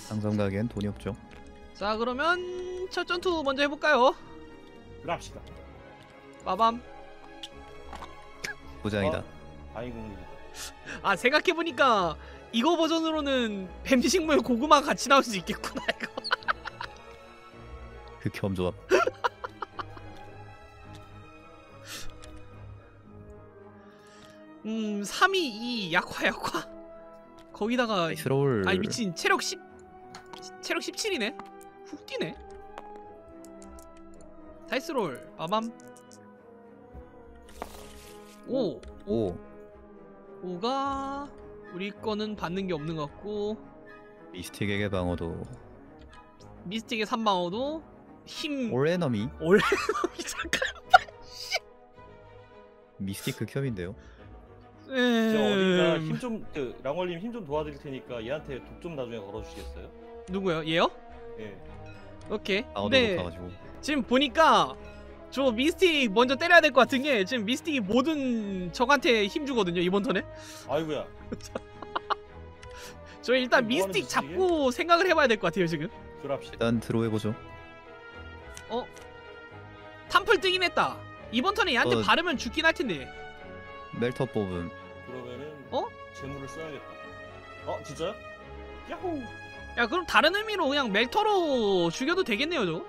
상점 가기엔 돈이 없죠. 자 그러면 첫 전투 먼저 해볼까요? 그럽시다. 빠밤. 부장이다. 아이고. 아 생각해보니까 이거 버전으로는 뱀식물 고구마 같이 나올 수 있겠구나 이거. 극혐 조합. 3위 2 약화 거기다가 나이스롤. 아니 미친 체력 17이네? 훅 뛰네? 다이스롤 빠밤. 5 오. 5가 우리 거는 받는 게 없는 것 같고 미스틱에게 방어도. 미스틱의 3방어도 힘 올에너미. 잠깐. 미스틱 극혐인데요. 저 어딘가 힘 좀 랑월님 힘 좀 도와드릴 테니까 얘한테 독 좀 나중에 걸어주시겠어요? 누구요? 얘요? 예. 오케이. 방어도 근데 높아가지고. 지금 보니까 저 미스틱 먼저 때려야 될 것 같은 게 지금 미스틱이 모든 적한테 힘 주거든요 이번 턴에. 아이고야. 저 일단 뭐 하는 미스틱 짓이지, 잡고 생각을 해봐야 될 것 같아요 지금. 그럽시다. 일단 드로우해보죠. 탐플 뜨긴 했다. 이번 턴에 얘한테 바르면 죽긴 할 텐데. 멜터 뽑음. 그러면은 어? 재물을 써야겠다. 진짜요? 야호. 야 그럼 다른 의미로 그냥 멜터로 죽여도 되겠네요 저거.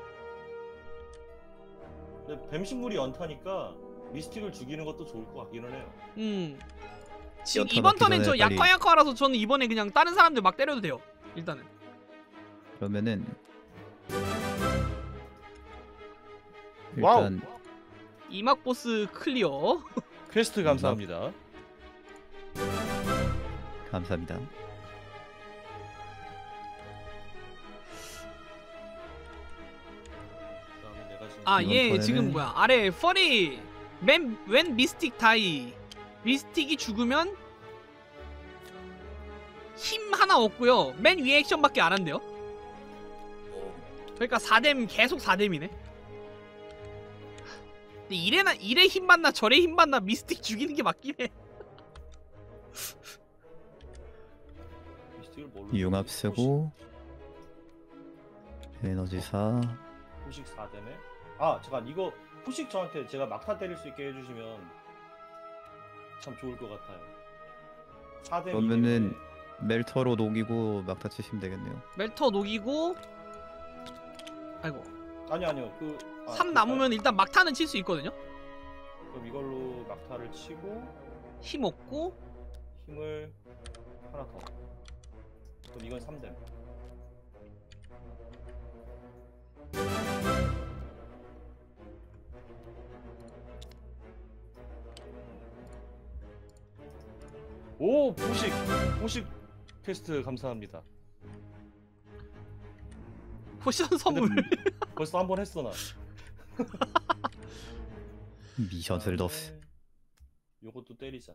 근데 뱀식물이 연타니까 미스틱을 죽이는 것도 좋을 것 같기는 해요. 지금 연타 이번 맞기 턴엔 저 전에 빨리- 약화라서 저는 이번에 그냥 다른 사람들 막 때려도 돼요 일단은. 그러면은 와우. 일단 이막 보스 클리어. 퀘스트 감사합니다. 감사합니다. 그다음에 내가 지금 아 이번 얘 턴에는- 지금 뭐야 아래 퍼리 웬 미스틱 다이. 미스틱이 죽으면 힘 하나 없고요 맨 위에 액션밖에 안 한대요. 그러니까 4뎀 계속 4뎀이네. 근데 이래 힘 받나 저래 힘 받나 미스틱 죽이는 게 맞긴 해. 미스틱을 뭘로 융합 쓰고 에너지 4. 후식 4댐에 잠깐 이거 후식 저한테 제가 막타 때릴 수 있게 해주시면 참 좋을 것 같아요. 4댐 그러면은 멜터로 녹이고 막타 치시면 되겠네요. 멜터 녹이고 아이고 아니요 3 남으면 일단 막타는 칠 수 있거든요. 그럼 이걸로 막타를 치고 힘 없고 힘을 하나 더. 그럼 이건 3댐. 오 포식 퀘스트 감사합니다. 포션 선물. 벌써 한 번 했어 나. 미션을 넣었어. 요것도 때리자.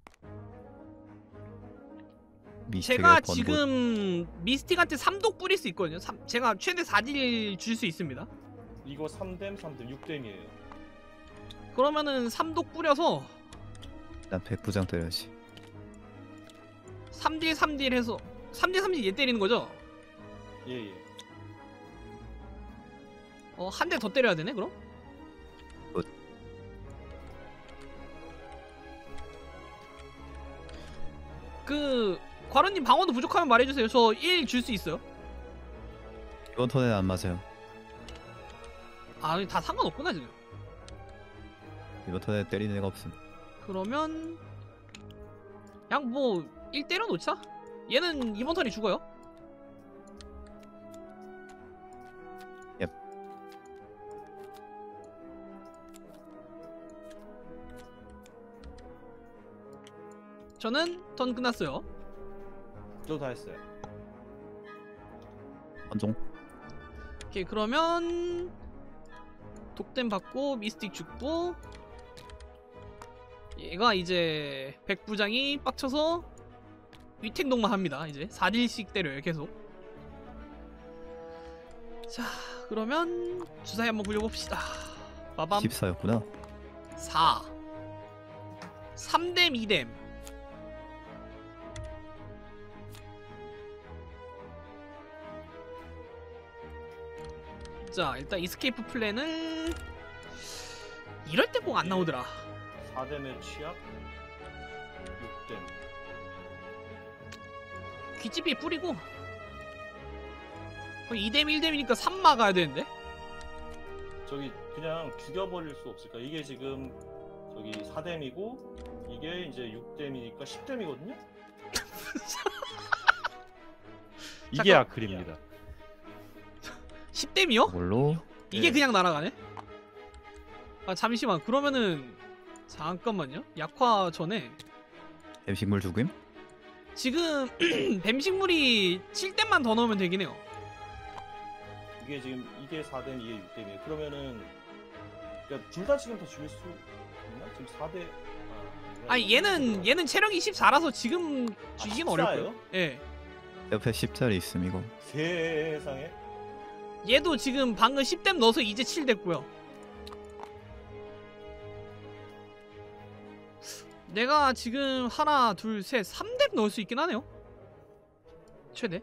미스틱의 제가 번복. 지금 미스틱한테 3독 뿌릴 수 있거든요. 제가 최대 4딜 줄 수 있습니다. 이거 3댐 6댐이에요. 그러면은 3독 뿌려서 일단 백부장 때려야지. 3딜 해서 3딜 얘 때리는 거죠? 예예. 한 대 더 때려야 되네 그럼? 과론님 방어도 부족하면 말해주세요. 저 1 줄 수 있어요. 이번 턴에는 안 맞아요. 아 다 상관없구나 지금. 이번 턴에 때리는 애가 없음. 그러면 그냥 뭐 1 때려놓자. 얘는 이번 턴에 죽어요. 옙. 저는 턴 끝났어요. 저도 다 했어요. 헌종. 오케이 그러면 독댐 받고 미스틱 죽고 얘가 이제 백부장이 빡쳐서 위택동만 합니다. 이제 4딜씩 때려요 계속. 자 그러면 주사위 한번 굴려봅시다. 빠밤 14였구나. 4 3댐 2댐 자 일단 이스케이프 플랜을 이럴 때 꼭 안 나오더라. 4댐의 취약 6댐. 귀집이 뿌리고 2댐 1댐이니까 3 막아야 되는데. 저기 그냥 죽여버릴 수 없을까? 이게 지금 저기 4댐이고 이게 이제 6댐이니까 10댐이거든요? 이게 잠깐. 아클입니다. 10댐이요? 뭘로? 이게 네. 그냥 날아가네? 아 잠시만 그러면은 잠깐만요. 약화 전에 뱀식물 죽임? 지금 뱀식물이 7댐만 더 넣으면 되긴 해요. 이게 지금 이게 4댐 이게 6댐이에요. 그러면은 그러니까 둘 다 지금 다 죽일 수 있나? 지금 4대 아니 얘는 체력이 14라서 지금 죽이긴 어렵고요. 14예요? 예. 옆에 10짜리 있음 이거. 세상에 얘도 지금 방금 10댐 넣어서 이제 7 됐고요. 내가 지금 하나 둘 셋 3댐 넣을 수 있긴 하네요. 최대.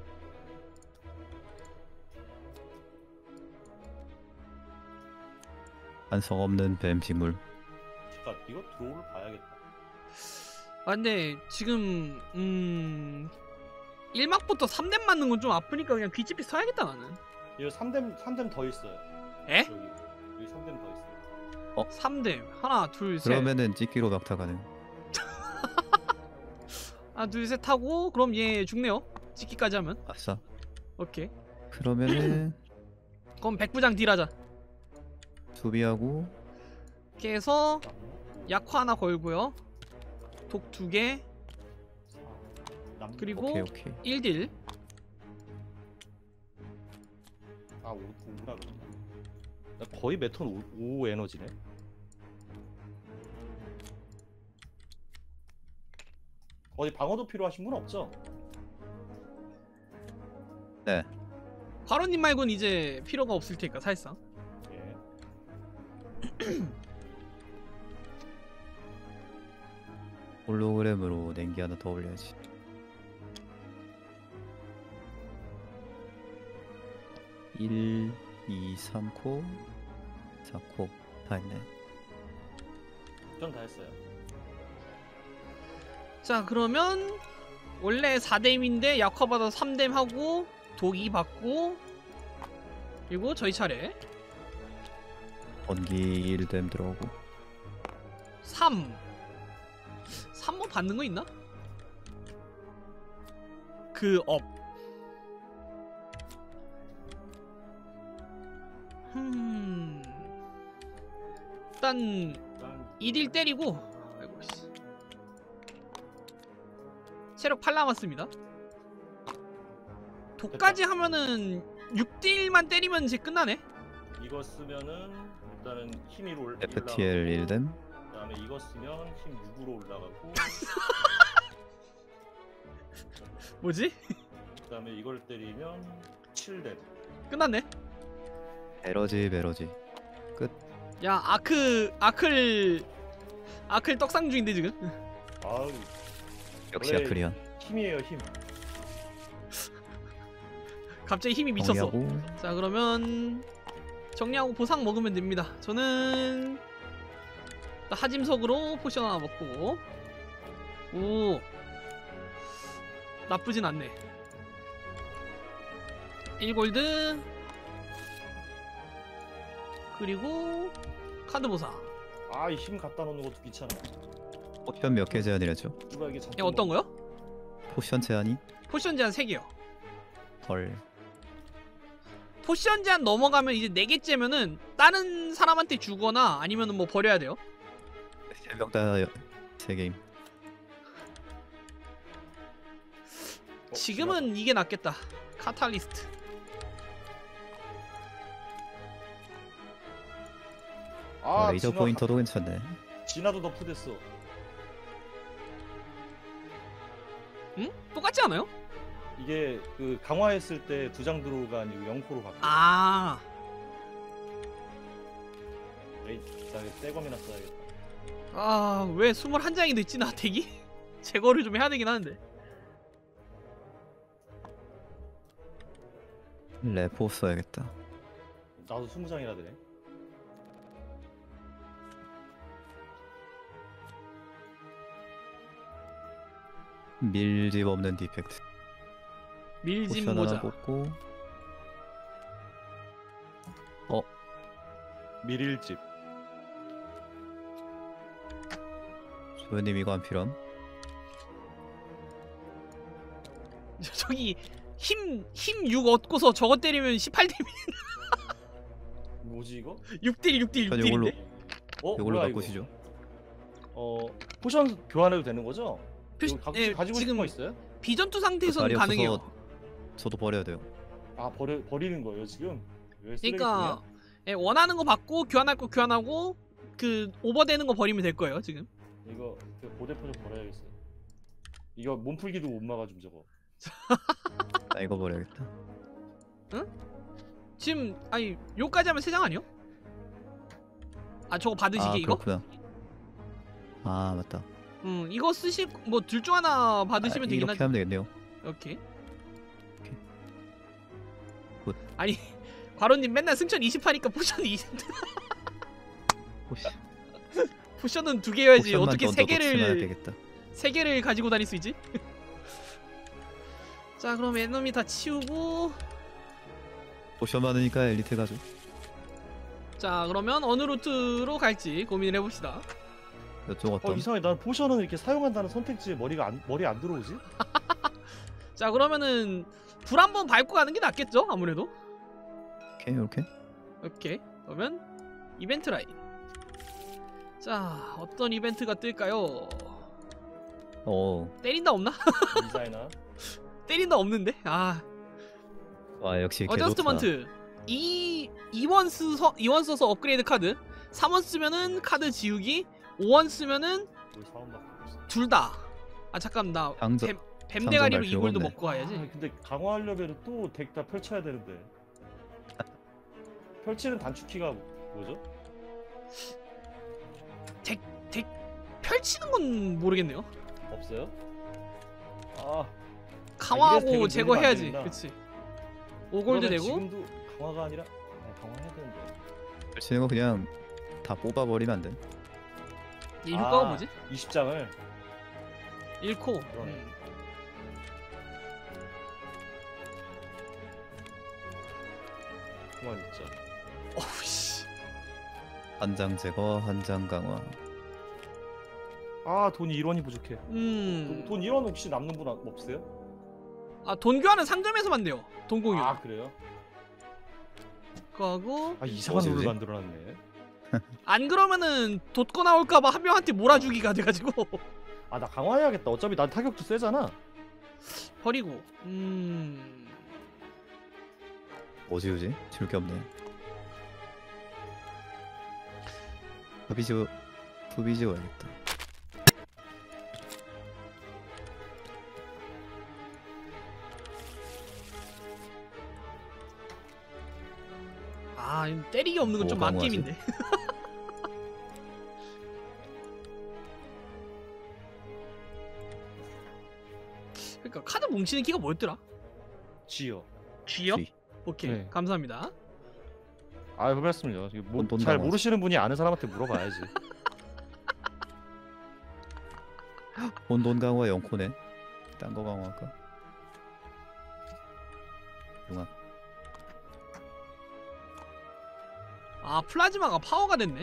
완성 없는 뱀식물. 잠깐 이거 드로우를 봐야겠다. 아 근데 지금 1막부터 3댐 맞는 건 좀 아프니까 그냥 귀집이 써야겠다 나는. 이거 3댐 더 있어요. 에? 여기 3댐 더 있어요. 3댐 하나 둘 셋 그러면은 찍기로 막타 가능. 하나 둘 셋 하고 그럼 얘 죽네요. 찍기까지 하면. 아싸. 오케이. 그러면은 그럼 백부장 딜하자. 수비하고 이렇게 해서 약화 하나 걸고요. 독 2개 그리고 오케이. 1딜. 아 5라 그랬나? 거의 매턴 5 에너지네. 어디 방어도 필요하신 분 없죠? 네. 과로님 말고는 이제 필요가 없을 테니까 사실상. 예. 홀로그램으로 냉기 하나 더 올려야지. (1, 2, 3코 4코) 다 했네. 전 다 했어요. 자 그러면 원래 4댐인데 약화 받아서 3댐 하고 독 2 받고 그리고 저희 차례 번기 1댐 들어오고 3 뭐 받는 거 있나? 그 업. 일단 2딜 때리고 아이고 씨. 체력 8 남았습니다. 독까지 하면은 6딜만 때리면 이제 끝나네. 이거 쓰면은 일단은 힘 1로 올라가고 FTL 1댐 그다음에 이거 쓰면 힘 6으로 올라가고 뭐지? 그다음에 이걸 때리면 7댐. 끝났네. 에러지 끝. 야 아클 떡상 중인데 지금. 아우 역시 원래 아크리안. 힘이에요 힘. 갑자기 힘이 미쳤어. 정리하고 자 그러면 정리하고 보상 먹으면 됩니다. 저는 하짐석으로 포션 하나 먹고 오 나쁘진 않네. 1골드 그리고 카드 보상. 아 이 힘 갖다 놓는 것도 귀찮아. 포션 몇 개 제한이랬죠? 누가 이게 잡. 야 어떤 거요? 포션 제한이 포션 제한 3개요. 덜. 포션 제한 넘어가면 이제 4개째면은 다른 사람한테 주거나 아니면은 뭐 버려야 돼요. 3명 다 3게임. 지금은 이게 낫겠다. 카탈리스트. 아 레이저 진화 포인터도 괜찮네. 진화도 너프됐어. 응? 똑같지 않아요? 이게 그 강화했을 때 2장 드로우가 아니고 0코로 바뀌어. 아 에이 나 이거 떼검이나 써야겠다. 아, 왜 21장이 늦지 나 대기? 제거를 좀 해야 되긴 하는데. 레포 써야겠다. 나도 20장이나 되네. 밀집 없는 디펙트. 밀집 포션 하나 모자. 뽑고. 밀일집. 조연님 이거 안 필요함? 저기 힘 6 얻고서 저거 때리면 18데미. 뭐지 이거? 6딜 6딜 전 이걸로 6딜인데. 이걸로 뭐야, 바꾸시죠. 이거? 포션 교환해도 되는 거죠? 표시- 이거 예, 가지고 지금 싶은 거 있어요? 비전투 상태에서는 자리 가능해요. 없어서 저도 버려야 돼요. 아 버리는 거예요 지금? 왜 그러니까 예, 원하는 거 받고 교환할 거 교환하고 그 오버되는 거 버리면 될 거예요 지금. 이거 그 고대포 좀 버려야겠어요. 이거 몸풀기도 못 막아줌 저거. 나 이거 버려야겠다. 지금 아니 요까지 하면 3장 아니요? 아 저거 받으시게 아 이거? 그렇구나. 아 맞다. 이거 쓰실 뭐 둘 중 하나 받으시면 되긴 이렇게 하죠. 하면 되겠네요. 오케이. 굿. 아니 과로님 맨날 승천 20하니까 포션 20. 호시. 포션은 2개여야지 포션만 어떻게 더 넣어야 되겠다. 3개를 가지고 다닐 수 있지? 자 그럼 에너미 다 치우고 포션 많으니까 엘리트 가죠. 자 그러면 어느 루트로 갈지 고민을 해봅시다. 이쪽 어떤? 이상해. 난 포션은 이렇게 사용한다는 선택지에 머리 안 들어오지? 자 그러면은 불 한번 밟고 가는 게 낫겠죠 아무래도. 오케이 이렇게. 오케이 그러면 이벤트 라인. 자 어떤 이벤트가 뜰까요? 때린다 없나? 디자이너. 때린다 없는데? 아 와 역시 개좋다. 어저스트먼트 2원 써서 업그레이드 카드 3원 쓰면은 카드 지우기 5원 쓰면은 우리 사원밖에 없어. 둘 다. 아 잠깐 나 상점 뱀대가리로 상점 갈 필요가 이골도 없네. 먹고 가야지. 근데 강화하려면 또 덱 다 펼쳐야 되는데. 펼치는 단축키가 뭐죠? 펼치는 건 모르겠네요. 없어요? 아 강화하고 이래서 제거해야지. 되는구나. 그치. 5골드 그러면 되고 지금도 강화가 아니라 강화해야 되는데. 펼치는 거 그냥 다 뽑아버리면 안 돼. 이 효과가 아. 뭐지? 20장을 1코. 그러네. 그만 있자. 어우씨. 한 장 제거, 한 장 강화. 아 돈이 1원이 부족해. 돈 1원 혹시 남는 분 없으세요? 아 돈 교환은 상점에서만 돼요. 돈 공유. 아 그래요? 그거하고 아 이상한 뭐지, 룰을 뭐지? 만들어놨네. 안 그러면은 돋고 나올까봐 한 명한테 몰아주기가 돼가지고 아 나 강화해야겠다. 어차피 난 타격도 세잖아. 버리고. 뭐 지우지? 지울 게 없네. 투비 지워야겠다. 아 때리기 없는 건 좀 뭐 망게임인데. 그러니까 카드 뭉치는 키가 뭐였더라? G요. G요? G. 오케이 네. 감사합니다. 아 그렇습니다. 돈 잘 남아서. 모르시는 분이 아는 사람한테 물어봐야지. 혼돈 강화 0코네. 딴 거 강화할까? 융합. 아 플라즈마가 파워가 됐네.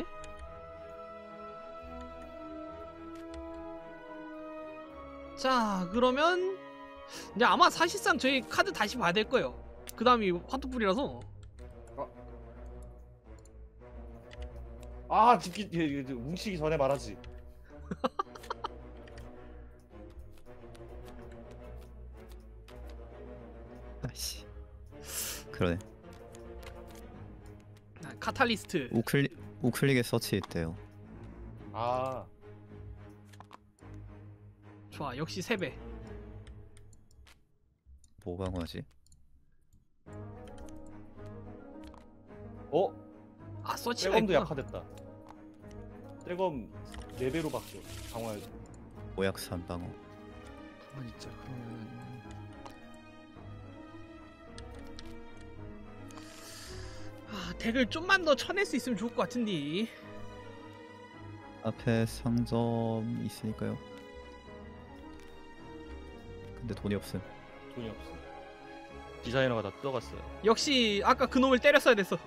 자 그러면 이제 아마 사실상 저희 카드 다시 봐야 될 거예요. 그 다음이 환토불이라서. 아 뭉치기 전에 말하지. 아씨. 그러네. 아, 카탈리스트. 우클릭에 서치 있대요. 아 좋아 역시 3배. 뭐 강화하지? 아 서치가 떼검도 있구나. 약화됐다. 떼검 4배로 바뀌어. 강화해서. 모약 3방어. 가만 있자 그러면. 덱을 좀만 더 쳐낼 수 있으면 좋을 것 같은데. 앞에 상점 있으니까요. 근데 돈이 없음. 돈이 없어. 디자이너가 다 뜯어갔어요. 역시 아까 그놈을 때렸어야 됐어.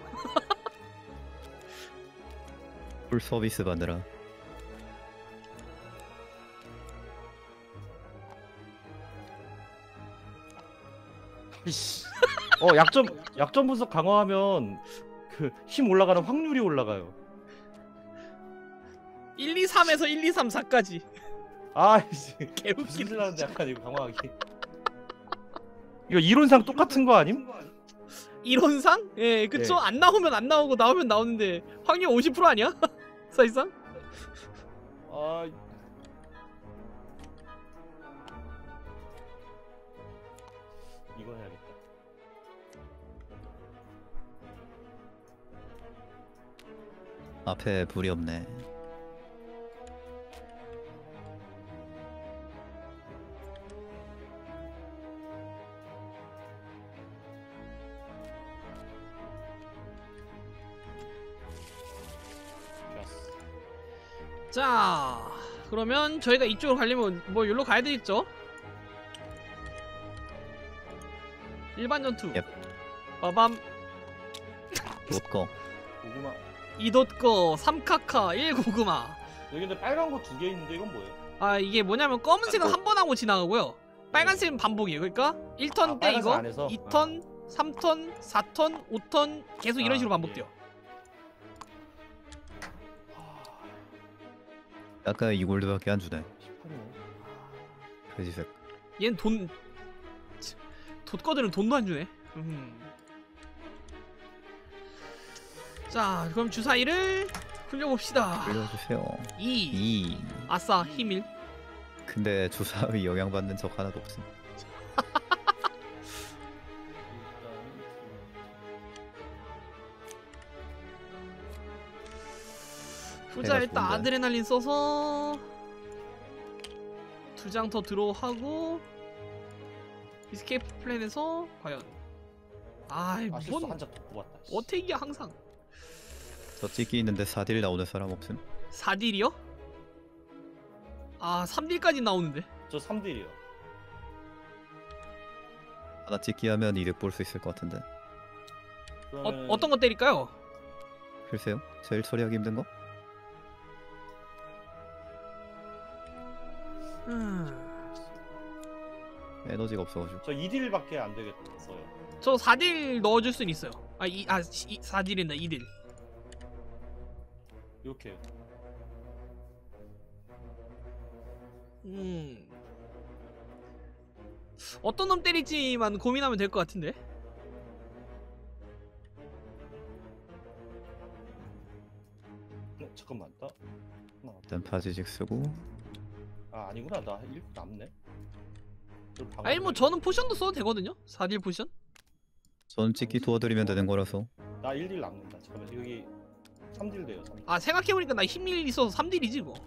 풀 서비스 받느라. 이씨. 약점 분석 강화하면 그 힘 올라가는 확률이 올라가요. 1, 2, 3에서 1, 2, 3, 4까지. 아이씨. 개웃기네. 무슨 질 나는데 약간 이거 강화하기. 이거 이론상 똑같은 거 아님? 이론상? 예, 그쵸? 네. 안 나오면 안 나오고 나오면 나오는데 확률 50% 아니야? 사실상? 아 이거 해야겠다. 앞에 불이 없네. 좋았어. 자, 그러면 저희가 이쪽으로 가려면 뭐 여기로 가야 되겠죠? 일반 전투. 옙. 빠밤. 못거. 고구마. 2돛거 3카카 1고구마. 여기 근데 빨간 거 2개 있는데 이건 뭐예요? 아, 이게 뭐냐면 검은색은 한 번 하고 지나가고요, 빨간색은 반복이에요. 그러니까 1턴 아, 때 빨간색 이거 안에서? 2턴 3턴 4턴 5턴 계속 이런 아, 식으로 반복돼요. 아까 2골드밖에 안 주네. 18이네. 돼지색. 얘는 돛거들은 돈도 안 주네. 자, 그럼 주사위를 굴려봅시다. 올려주세요. 2. 2. 아싸, 힘1. 근데 주사위 영향받는 적 하나도 없음. 후자 배가 일단 좋은데. 아드레날린 써서 2장 더 들어하고 이스케이프 플랜에서 과연 아이 아 실수 뭔 한장 더 뽑았다. 씨. 어택이야 항상. 저 찍기 있는데 4딜 나오는 사람 없음. 4딜이요? 아 3딜까지 나오는데. 저 3딜이요. 하나 찍기 하면 이득 볼 수 있을 것 같은데. 어떤 거 때릴까요? 글쎄요. 제일 처리하기 힘든 거? 에너지가 없어가지고. 저 2딜밖에 안 되겠어요. 저 4딜 넣어줄 순 있어요. 4딜이나 2딜. 이렇게. 어떤 놈 때릴지만 고민하면 될 것 같은데. 잠깐만 나. 일단 바지직 쓰고. 아 아니구나 나 1 남네. 아니 뭐 저는 포션도 써도 되거든요. 4딜 포션. 전 찍기 도와드리면 되는 거라서. 나 1딜 남는다. 잠깐만 여기 3딜 돼요. 3딜. 아 생각해보니까 나 힘1 있어서 3딜이지 뭐.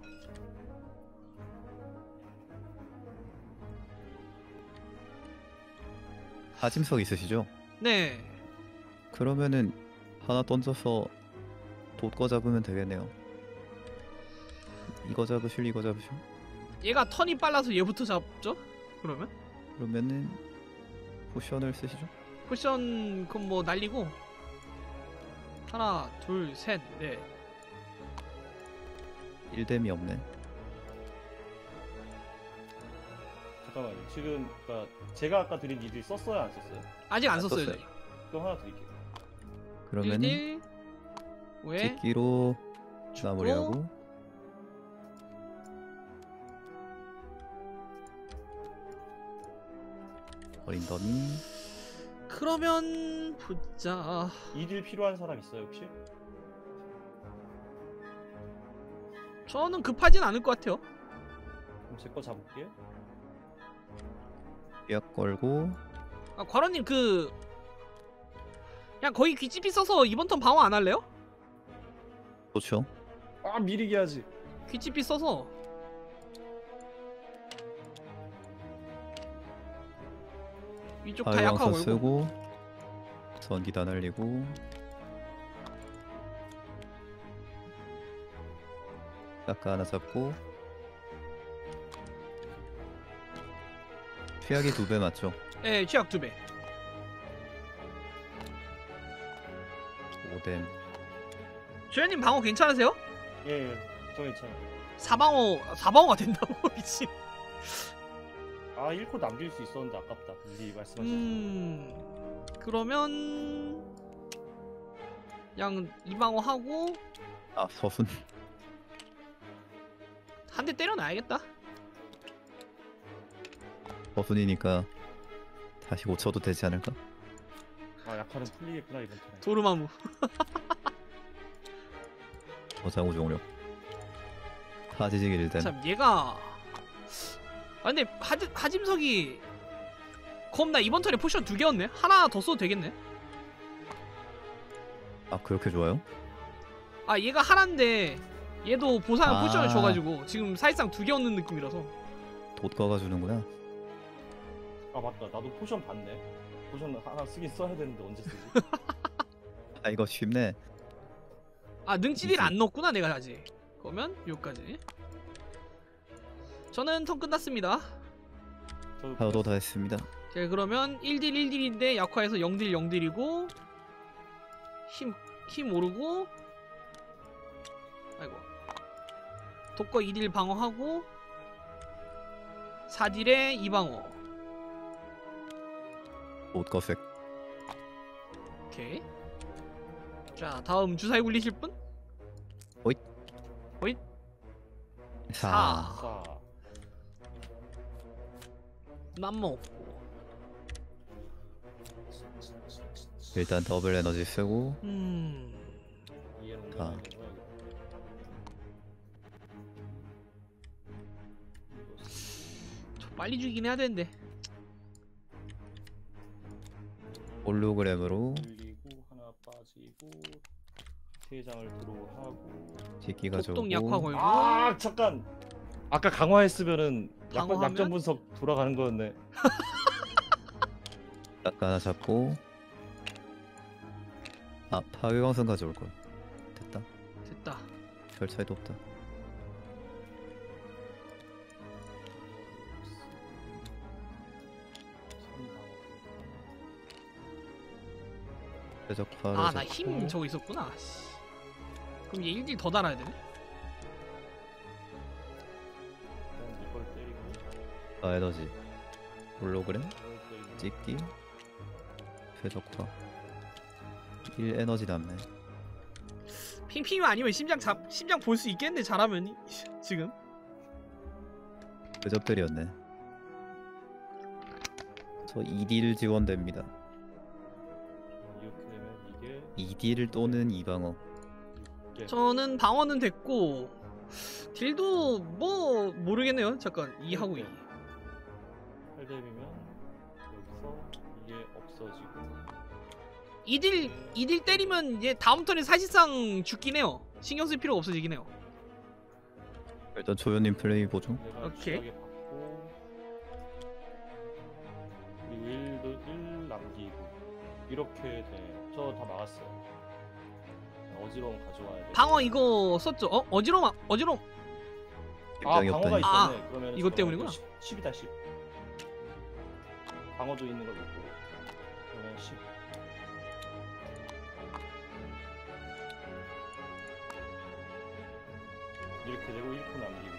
하짐석 있으시죠? 네. 그러면은 하나 던져서 돛거 잡으면 되겠네요. 이거 잡으실 이거 잡으실. 얘가 턴이 빨라서 얘부터 잡죠? 그러면? 그러면은 포션을 쓰시죠? 포션 그럼 뭐 날리고 하나 둘 셋 넷. 1뎀이 없네. 잠깐만요. 지금 그러니까 제가 아까 드린 2딜 썼어요 안 썼어요? 아직 안 안 썼어요 썼어요. 저희. 그럼 하나 드릴게요. 그러면은 1딜 왜? 찍기로 죽고. 마무리하고. 어린 더미. 그러면 보자. 2딜 필요한 사람 있어요 혹시? 저는 급하진 않을 것 같아요. 그럼 제 거 잡을게요. 약 걸고. 아 과로님 그 그냥 거의 귀집이 써서 이번 턴 방어 안 할래요? 좋죠. 아 미리게 하지. 귀집이 써서 이쪽 다 약화 하이왕사 걸고. 쓰고. 전기 다 날리고. 아까 하나 잡고 취약이 2배 맞죠? 예, 취약 2배. 5댐. 주현님 방어 괜찮으세요? 예, 저 괜찮아요. 4방어가 된다고 미친. 아 1코 남길 수 있었는데 아깝다. 미리 말씀하셨어요. 그러면 그냥 2방어 하고 아 서순. 한 대 때려놔야겠다. 서순이니까 다시 고쳐도 되지 않을까? 아 약화는 풀리겠구나 이번 턴에. 도르마무. 저장우 종료. 타지직 1댐. 참 얘가 근데 하짐석이 그럼 나 이번 턴에 포션 2개였네? 하나 더 써도 되겠네? 아 그렇게 좋아요? 아 얘가 하나인데 얘도 보상 아. 포션을 줘가지고 지금 사실상 2개 얻는 느낌이라서. 돋가가 주는구나. 아 맞다. 나도 포션 받네. 포션 하나 쓰긴 써야 되는데 언제 쓰지? 아 이거 쉽네. 아 능지딜 안 넣었구나 내가 아직. 그러면 여기까지. 저는 턴 끝났습니다. 저도 다 했습니다. 자 그러면 1딜 1딜인데 약화해서 0딜 0딜이고 힘 오르고 아이고 독거 2딜 방어하고 4딜에 2방어. 돋거색. 오케이. 자 다음 주사위 굴리실 분? 호잇. 4. 자, 맘 먹고. 일단 더블 에너지 쓰고 이해는 다. 옮겨야 되는 거야. 저 빨리 죽이긴 해야 되는데. 홀로그램으로 올리고 하나 빠지고 3장을 들어하고. 찍기가 좋고. 독동 약화 걸고. 아 잠깐. 아까 강화했으면은 강화하면? 약점 분석 돌아가는 거였네. 아까 하나 잡고. 아 파괴광선 가져올 걸. 됐다. 됐다. 별 차이도 없다. 쾌적화로 아 나 잡고. 힘 저거 있었구나. 씨. 그럼 얘 1딜 더 달아야 되네. 일단 이걸 때리고. 아 에너지. 홀로그램 이걸 때리고. 찍기 쾌적화 1 에너지 남네. 핑핑이 아니면 심장 볼 수 있겠네 잘하면 지금. 쾌적들이었네. 저 2딜 지원됩니다. 이렇게 되면 이게 2딜 또는 2방어. 6개. 저는 방어는 됐고 딜도 뭐 모르겠네요. 잠깐 2 하고 2. 8뎀이면 여기서 이게 없어지고. 2딜 때리면 얘 다음 턴에 사실상 죽긴 해요. 신경 쓸 필요가 없어지긴 해요. 일단 조연님 플레이 보죠. 내가 오케이. 취하게 받고 그리고 1도 1 남기고 이렇게 돼. 저 다 막았어요. 어지러움 가져와야 돼. 방어 이거 썼죠? 어지러움. 아 굉장히 방어가 없다니. 있었네. 그러면 이것 때문이구나. 10이다 10. 방어도 있는 걸 못 보고. 그러면 10. 이렇게 되고 1코 남기고.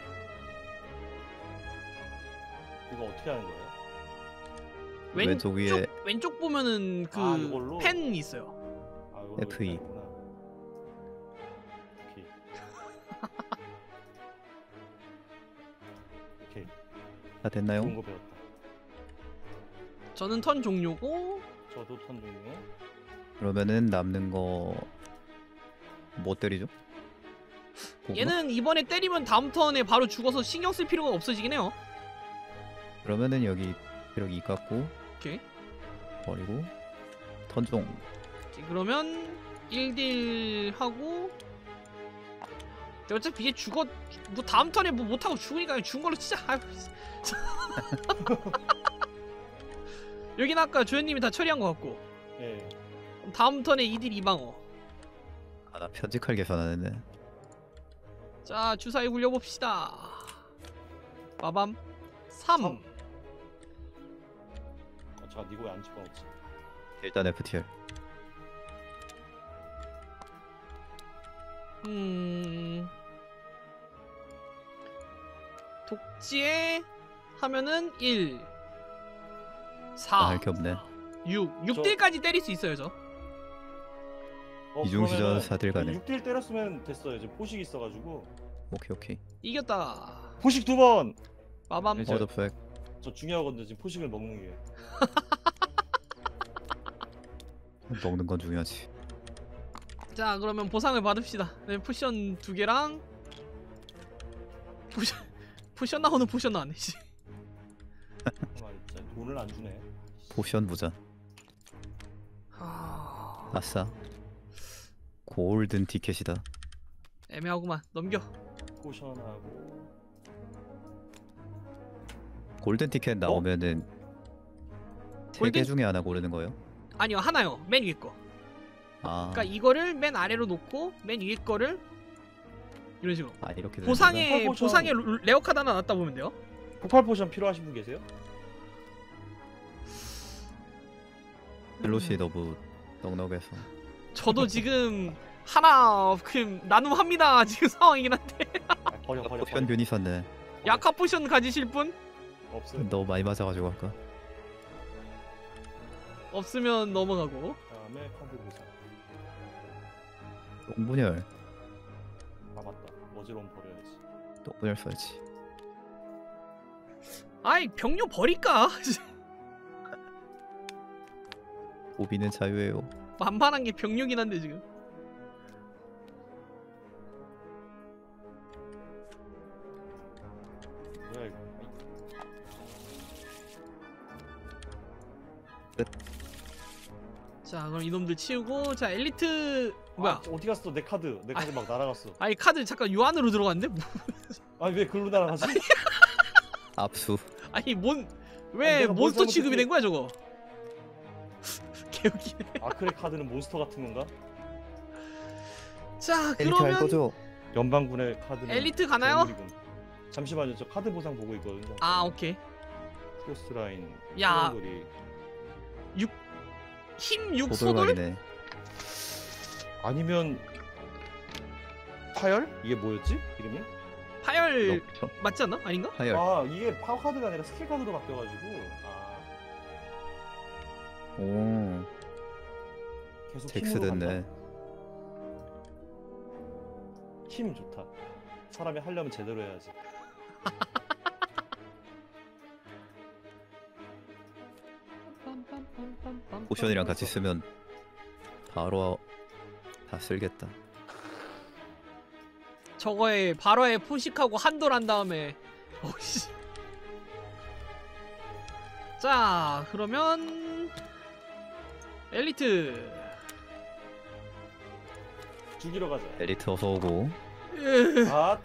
이거 어떻게 하는 거예요? 왼쪽 위에 왼쪽 보면은 그 아, 이걸로? 펜 있어요. 아, 이걸로 FE. 이렇게 하는구나. 오케이. 오케이. 다 됐나요? 좋은 거 배웠다. 저는 턴 종료고 저도 턴 종료. 그러면은 남는 거 뭐 때리죠? 고구마? 얘는 이번에 때리면 다음 턴에 바로 죽어서 신경 쓸 필요가 없어지긴 해요. 그러면은 여기 기록 2 깎고 오케이. 버리고 턴종. 오케이, 그러면 1딜 하고 근데 어차피 얘 죽어 뭐 다음 턴에 뭐 못하고 죽으니까 그냥 죽은 걸로 치자. 아이고, 여긴 아까 조현님이 다 처리한 것 같고 예. 그럼 다음 턴에 2딜 2방어. 아 나 편집할 계산 안 했네. 자 주사위 굴려봅시다. 빠밤 3. 잠깐 니거 왜 안 집어넣지? 일단 FTR. 독지에 하면은 1 4 할 게 없네. 6딜까지 때릴 수 있어요 저. 이중시전 4딜 가능. 6딜 때렸으면 됐어요. 지금 포식 있어가지고. 오케이. 이겼다. 포식 2번. 빠밤 네, 워드 팩. 저 중요하거든요. 지금 포식을 먹는 게. 먹는 건 중요하지. 자 그러면 보상을 받읍시다. 네, 포션 2개랑 포션 나오는 포션 나왔네 씨. 진짜 돈을 안 주네. 포션 부자. 아싸. 골든 티켓이다. 애매하구만. 넘겨. 포션하고 골든 티켓 나오면은 세 개 골든- 중에 하나 고르는 거예요? 아니요 하나요. 맨 위에 거. 아. 그러니까 이거를 맨 아래로 놓고 맨 위에 거를 이런 식으로. 아 이렇게 되는 보상에 포션. 보상에 레어 카드 하나 놨다 보면 돼요. 폭발 포션 필요하신 분 계세요? 벨롯이 너무 넉넉해서. 저도 지금 하나 그 나눔합니다 지금 상황이긴 한데. 아, 버려. 포션 균이 있었네. 약화 포션 가지실 분 없어요. 너무 많이 맞아가지고 할까? 없으면 넘어가고. 다음에 카드 보상. 똥분열. 아 맞다. 어지러움 버려야지. 똥분열 써야지. 아이 병력 버릴까? 오비는 자유예요. 만만한 게 병력이긴 한데 지금. 뭐야 이거? 자 그럼 이놈들 치우고 자 엘리트 뭐야? 아, 어디 갔어? 내 카드. 내 카드 막 날아갔어. 아니 카드 잠깐 요 안으로 들어갔는데? 아니 왜 글로 날아가지? 압수. 아니 아니, 왜 내가 뭘 몬스터 취급이 잘못했지? 된 거야 저거? 개웃기네. 아크의 카드는 몬스터 같은 건가? 자 엘리트 할 그러면 거죠? 연방군의 카드는 엘리트 가나요? 괴물이군. 잠시만요. 저 카드 보상 보고 있거든요. 아 오케이. 크로스 라인. 야. 소용돌이. 힘 6 소돌? 도돌각이네. 아니면 파열? 이게 뭐였지? 이름이? 파열 넉죠? 맞지 않나? 아닌가? 하열. 아 이게 파워 카드가 아니라 스킬 카드로 바뀌어가지고 오. 계속 잭스 힘으로 됐네. 간다. 힘 좋다. 사람이 하려면 제대로 해야지. 포션이랑 같이 쓰면 바로 다 쓸겠다. 저거에 발화에 포식하고 한돌 한 다음에 어씨. 자 그러면 엘리트. 죽이러 가자. 엘리트 어서 오고. 아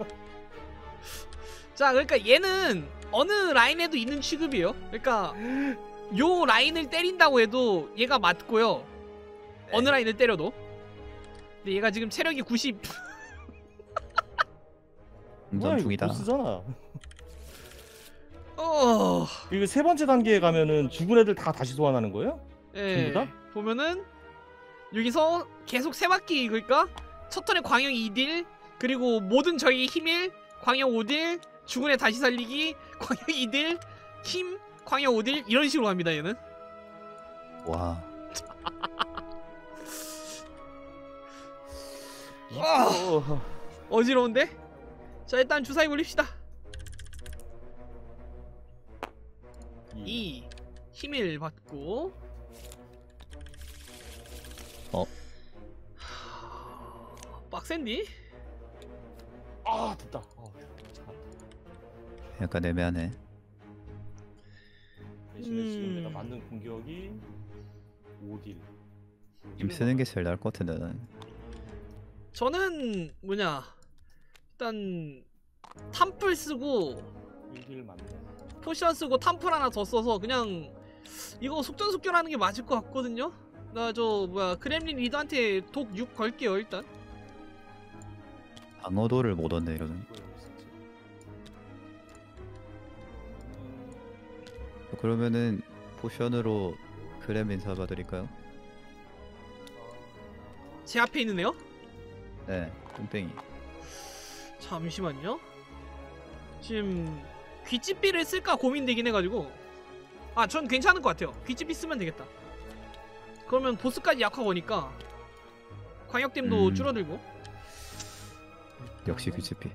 자 그러니까 얘는 어느 라인에도 있는 취급이에요. 그러니까 요 라인을 때린다고 해도 얘가 맞고요. 어느 라인을 때려도. 근데 얘가 지금 체력이 90. 운전 중이다. 보스잖아. 이거 세 번째 단계에 가면은 죽은 애들 다 다시 소환하는 거예요? 예, 전부 다? 보면은 여기서 계속 세 바퀴 그러니까 첫 턴에 광역 2딜 그리고 모든 적의 힘1 광역 5딜 죽은 애 다시 살리기 광역 2딜 힘 광역 5딜 이런 식으로 갑니다 얘는. 와. 어지러운데? 자 일단 주사위 굴립시다. 2 힘1 받고 빡센디? 아 됐다. 잘한다. 약간 애매하네. 대신에 지금 내가 만든 공격이 5딜. 힘 쓰는 게 제일 나을 것 같은데 나는. 저는 뭐냐 일단 탐플 쓰고 1딜 맞네. 포션 쓰고 탐플 하나 더 써서 그냥 이거 속전속결하는 게 맞을 것 같거든요. 나 저 뭐야 그렘린 리더한테 독 6 걸게요 일단. 방어도를 못 얻네 이러면. 이거 여기 있었지. 그러면은 포션으로 그렘린 잡아드릴까요? 제 앞에 있는 애요? 네, 뚱땡이. 잠시만요. 지금 귀찌삐를 쓸까 고민되긴 해가지고. 아, 전 괜찮은 것 같아요. 귀찌삐 쓰면 되겠다. 그러면 보스까지 약화거니까 광역댐도 줄어들고. 역시 귀치피.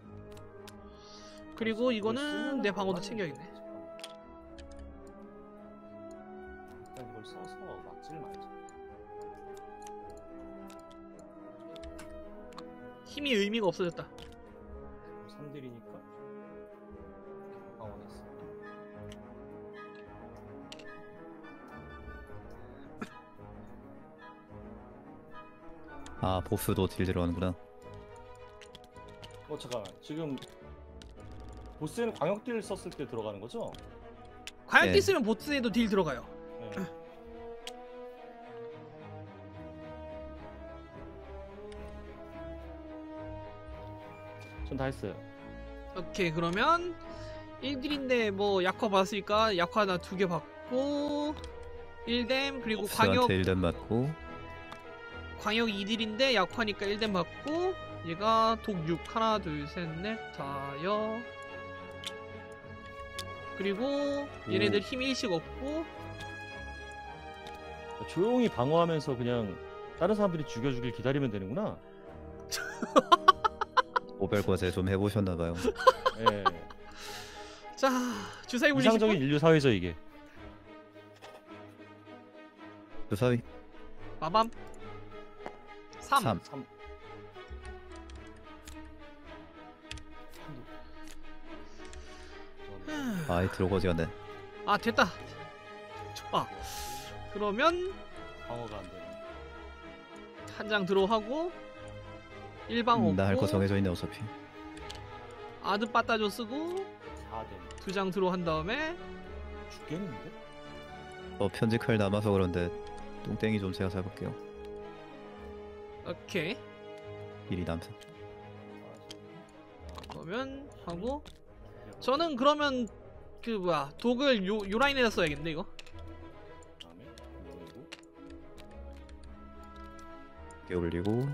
그리고 이걸 이거는 쓰면은 내 방어도 뭐가 챙겨야겠네. 되는지. 일단 이걸 써서 맞지를 말자. 힘이 의미가 없어졌다. 3딜이니까 방어했어. 아, 보스도 딜 들어가는구나. 잠깐만. 지금 보스에는 광역딜 썼을 때 들어가는 거죠? 광역띠 네. 쓰면 보스에도 딜 들어가요. 네. 전 다 했어요. 오케이, 그러면 1딜인데 뭐 약화 받았으니까 약화 하나 2개 받고 1뎀, 그리고 광역 보스한테 1뎀 맞고. 2딜인데 약화니까 1뎀 받고, 얘가 독 6 하나 둘 셋 넷 다여, 그리고 얘네들 힘 1씩 없고. 조용히 방어하면서 그냥 다른 사람들이 죽여주길 기다리면 되는구나. 오별과제 좀 해보셨나봐요. 예. 자, 주사위 굴리시고. 이상적인 인류 사회죠 이게. 주사위 마밤 3. 3. 3. 아이 들어가지 않네. 아, 됐다. 좋아. 그러면 방어가 안 되네. 한 장 들어하고 1방 없고 나 할 거 정해져 있네 어차피. 아드 빠따조 쓰고 4댐. 2장 들어 한 다음에. 죽겠는데? 편집할 남아서 그런데 뚱땡이 좀 제가 잡을게요. 오케이, 일이 남사. 그러면 하고. 저는 그러면 그 뭐야, 독을 요 라인에다 써야겠네 이거. 그다음에 이거 이렇게 올리고.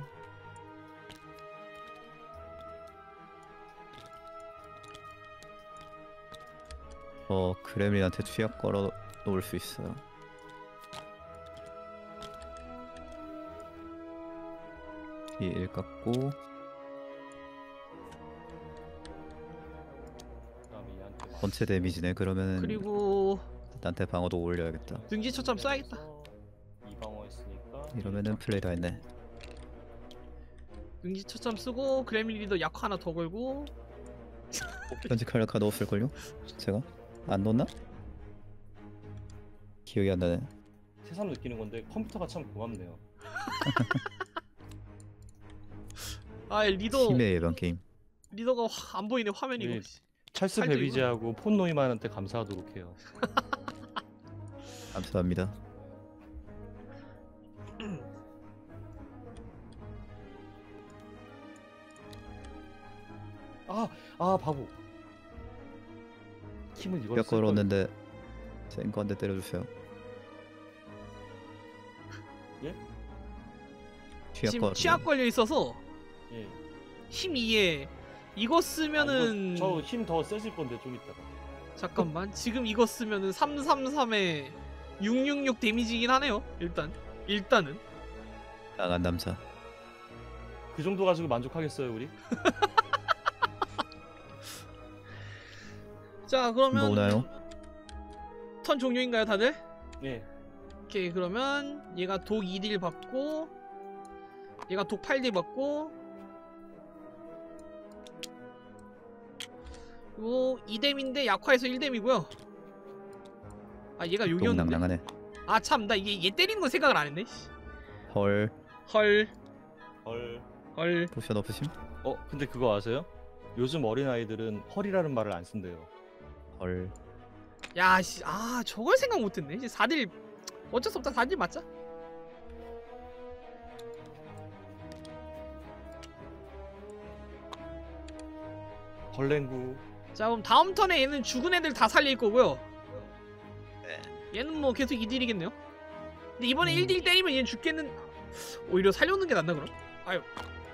그렘린한테 취약 걸어 놓을 수 있어요. 이 1 깎고. 그다음에 얘한테 전체 데미지네. 그러면은 그리고 나한테 방어도 올려야겠다. 능지 처참 써야겠다. 이 방어했으니까 이러면은 플레이 다 했네. 능지 처참 쓰고 그래밀리도 약화 하나 더 걸고. 편집할 카드 없을걸요? 제가? 안 넣었나? 기억이 안 나네. 새삼 느끼는 건데 컴퓨터가 참 고맙네요. 아, 리더 힘의 예방 게임. 리더가 안 보이네 화면이. 네. 이거. 찰스 팔도 베비지하고 폰 노이만한테 감사하도록 해요. 감사합니다. 아 바보. 힘을 이걸 뼈 쓸 걸. 걸었는데 센 거 한 대 때려주세요. 예? 취약 지금 거. 취약 걸려 있어서 예. 힘 2에 이거 쓰면은 저 힘 더 세질 건데 좀 이따가. 잠깐만, 지금 이거 쓰면은 333에 666 데미지긴 하네요. 일단은 나간 남자. 그 정도 가지고 만족하겠어요 우리? 자, 뭐 그러면 오나요? 턴 종료인가요 다들? 예. 오케이, 그러면 얘가 독 2딜 받고 얘가 독 8딜 받고, 그리고 2뎀인데 약화해서 1뎀이고요. 아, 얘가 여기였는데. 똥낭낭하네. 아 참, 나 얘 때리는 건 생각을 안 했네. 헐. 헐. 헐. 포션 없으심? 근데 그거 아세요? 요즘 어린 아이들은 헐이라는 말을 안 쓴대요. 헐. 야, 씨, 아, 저걸 생각 못했네. 이제 4딜 어쩔 수 없다. 4딜 맞자. 벌랭구. 자 그럼 다음 턴에 얘는 죽은 애들 다 살릴 거고요. 네. 얘는 뭐 계속 2딜이겠네요. 근데 이번에 1딜 때리면 얘는 죽겠는. 오히려 살려놓는 게 낫나 그럼? 아유.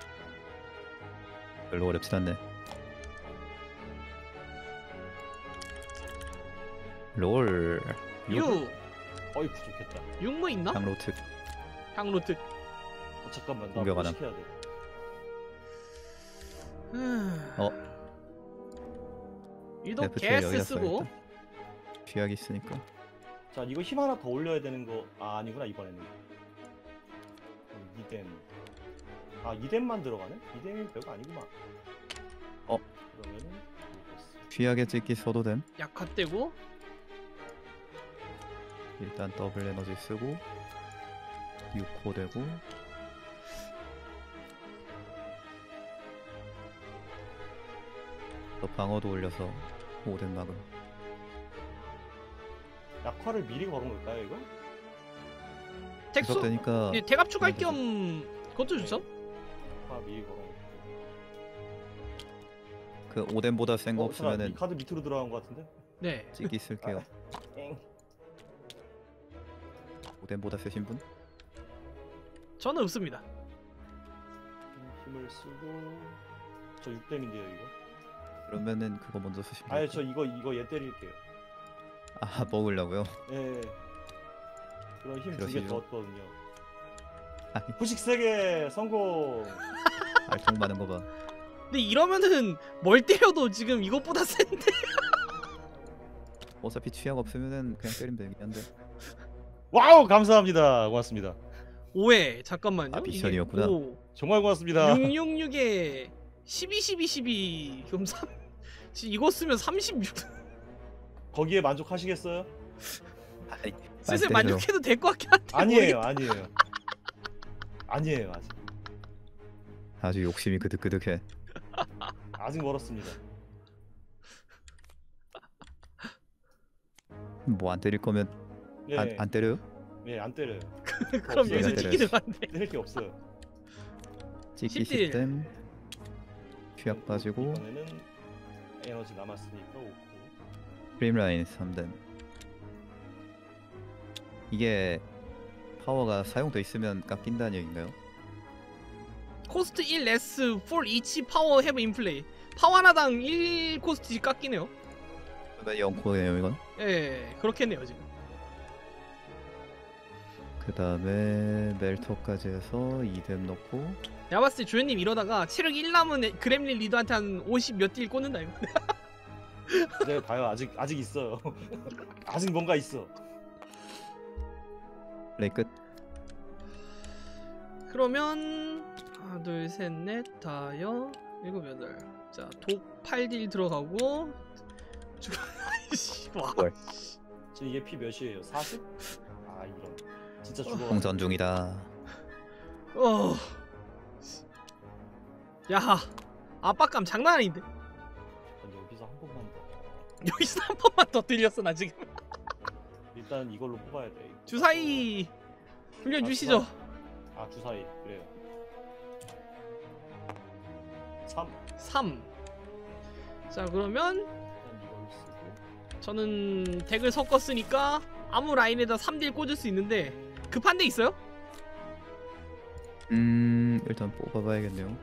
별로 어렵진 않네. 롤. 유. 어이 부족했다. 육뭐 있나? 향로특. 향로트. 잠깐만 나 공격 안 함. 포식해야 돼. 유독 데프트 게스 여기다 쓰고. 써야겠다. 쥐약 있으니까. 자 이거 힘 하나 더 올려야 되는 거. 아 아니구나 이번에는. 이뎀. 아 이뎀만 들어가네? 이뎀이 별거 아니구만. 그러면은 쥐약에 찍기 써도 됨. 약화 떼고. 일단 더블 에너지 쓰고 6호 되고 더 방어도 올려서 5den 막음. 약화를 미리 걸은 걸까요 이거? 택수. 되니까 예, 대갑 추가할 겸 그것도 좋죠? 약화 미리 걸어. 그 5den보다 센 거 잠깐, 이 없으면은 카드 밑으로 들어간 것 같은데? 네. 찍기 쓸게요. 땡. 5den보다 세신 분? 저는 없습니다. 힘을 쓰고 저 6뎀인데요 이거. 그러면은 그거 먼저 쓰시면 아예 돼요. 저 이거 얘 때릴게요. 아 먹으려고요? 예. 그럼 힘 2개 그러시죠. 더 얻거든요. 아니 후식 3개 성공. 알통 많은 거 봐. 근데 이러면은 뭘 때려도 지금 이것보다 센데. 어차피 취약 없으면은 그냥 때리면 되긴 한데. 와우 감사합니다. 고맙습니다. 5회 잠깐만요. 아, 미션이었구나. 5, 정말 고맙습니다. 666에 12, 12, 12 그럼 3 이거 쓰면 36. 거기에 만족하시겠어요? 아이, 슬슬 안 때려. 만족해도 될 것 같긴 한데. 아니에요, 아니에요. 아니에요, 아직. 아주 욕심이 그득그득해. 아직 멀었습니다. 뭐 안 때릴 거면 예, 안 때려요? 예, 안 때려요. 그럼 없어요. 여기서 네, 찍기 네. 들어간대. 때릴 게 없어요. 찍기 10딜. 시스템 취약 빠지고 이번에는 에너지 남았으니까 5코. 프레임라인 3den. 이게 파워가 사용돼 있으면 깎인다는 얘기인가요? 코스트 1 레스 for each power have in play. 파워 하나당 1 코스트 깎이네요. 그러면 0코네요 이건. 예, 그렇겠네요 지금. 그 다음에 멜터까지 해서 2뎀 넣고 내가 봤을 때 조현님 이러다가 체력 1 남은 그렘린 리더한테 한 50 몇 딜 꽂는다 이거. 네, 봐요. 아직 있어요. 아직 뭔가 있어. 플레이 끝. 그러면 하나 둘셋넷 다여 일곱 여덟. 자, 독 8딜 들어가고. 아이씨, 와. 뭘. 지금 이게 피 몇이에요? 40? 아 이런. 진짜 죽어. 홍전 중이다. 어. 야, 압박감 장난 아닌데. 여기서 한 번만 더. 여기서 한 번만 더 들렸어 나 지금. 일단 이걸로 뽑아야 돼. 주사위 돌려주시죠. 아 주사위 그래요. 3. 3. 자, 그러면 일단 이걸 쓰고. 저는 덱을 섞었으니까 아무 라인에다 3딜 꽂을 수 있는데 급한 데 있어요? 일단 뽑아봐야겠네요.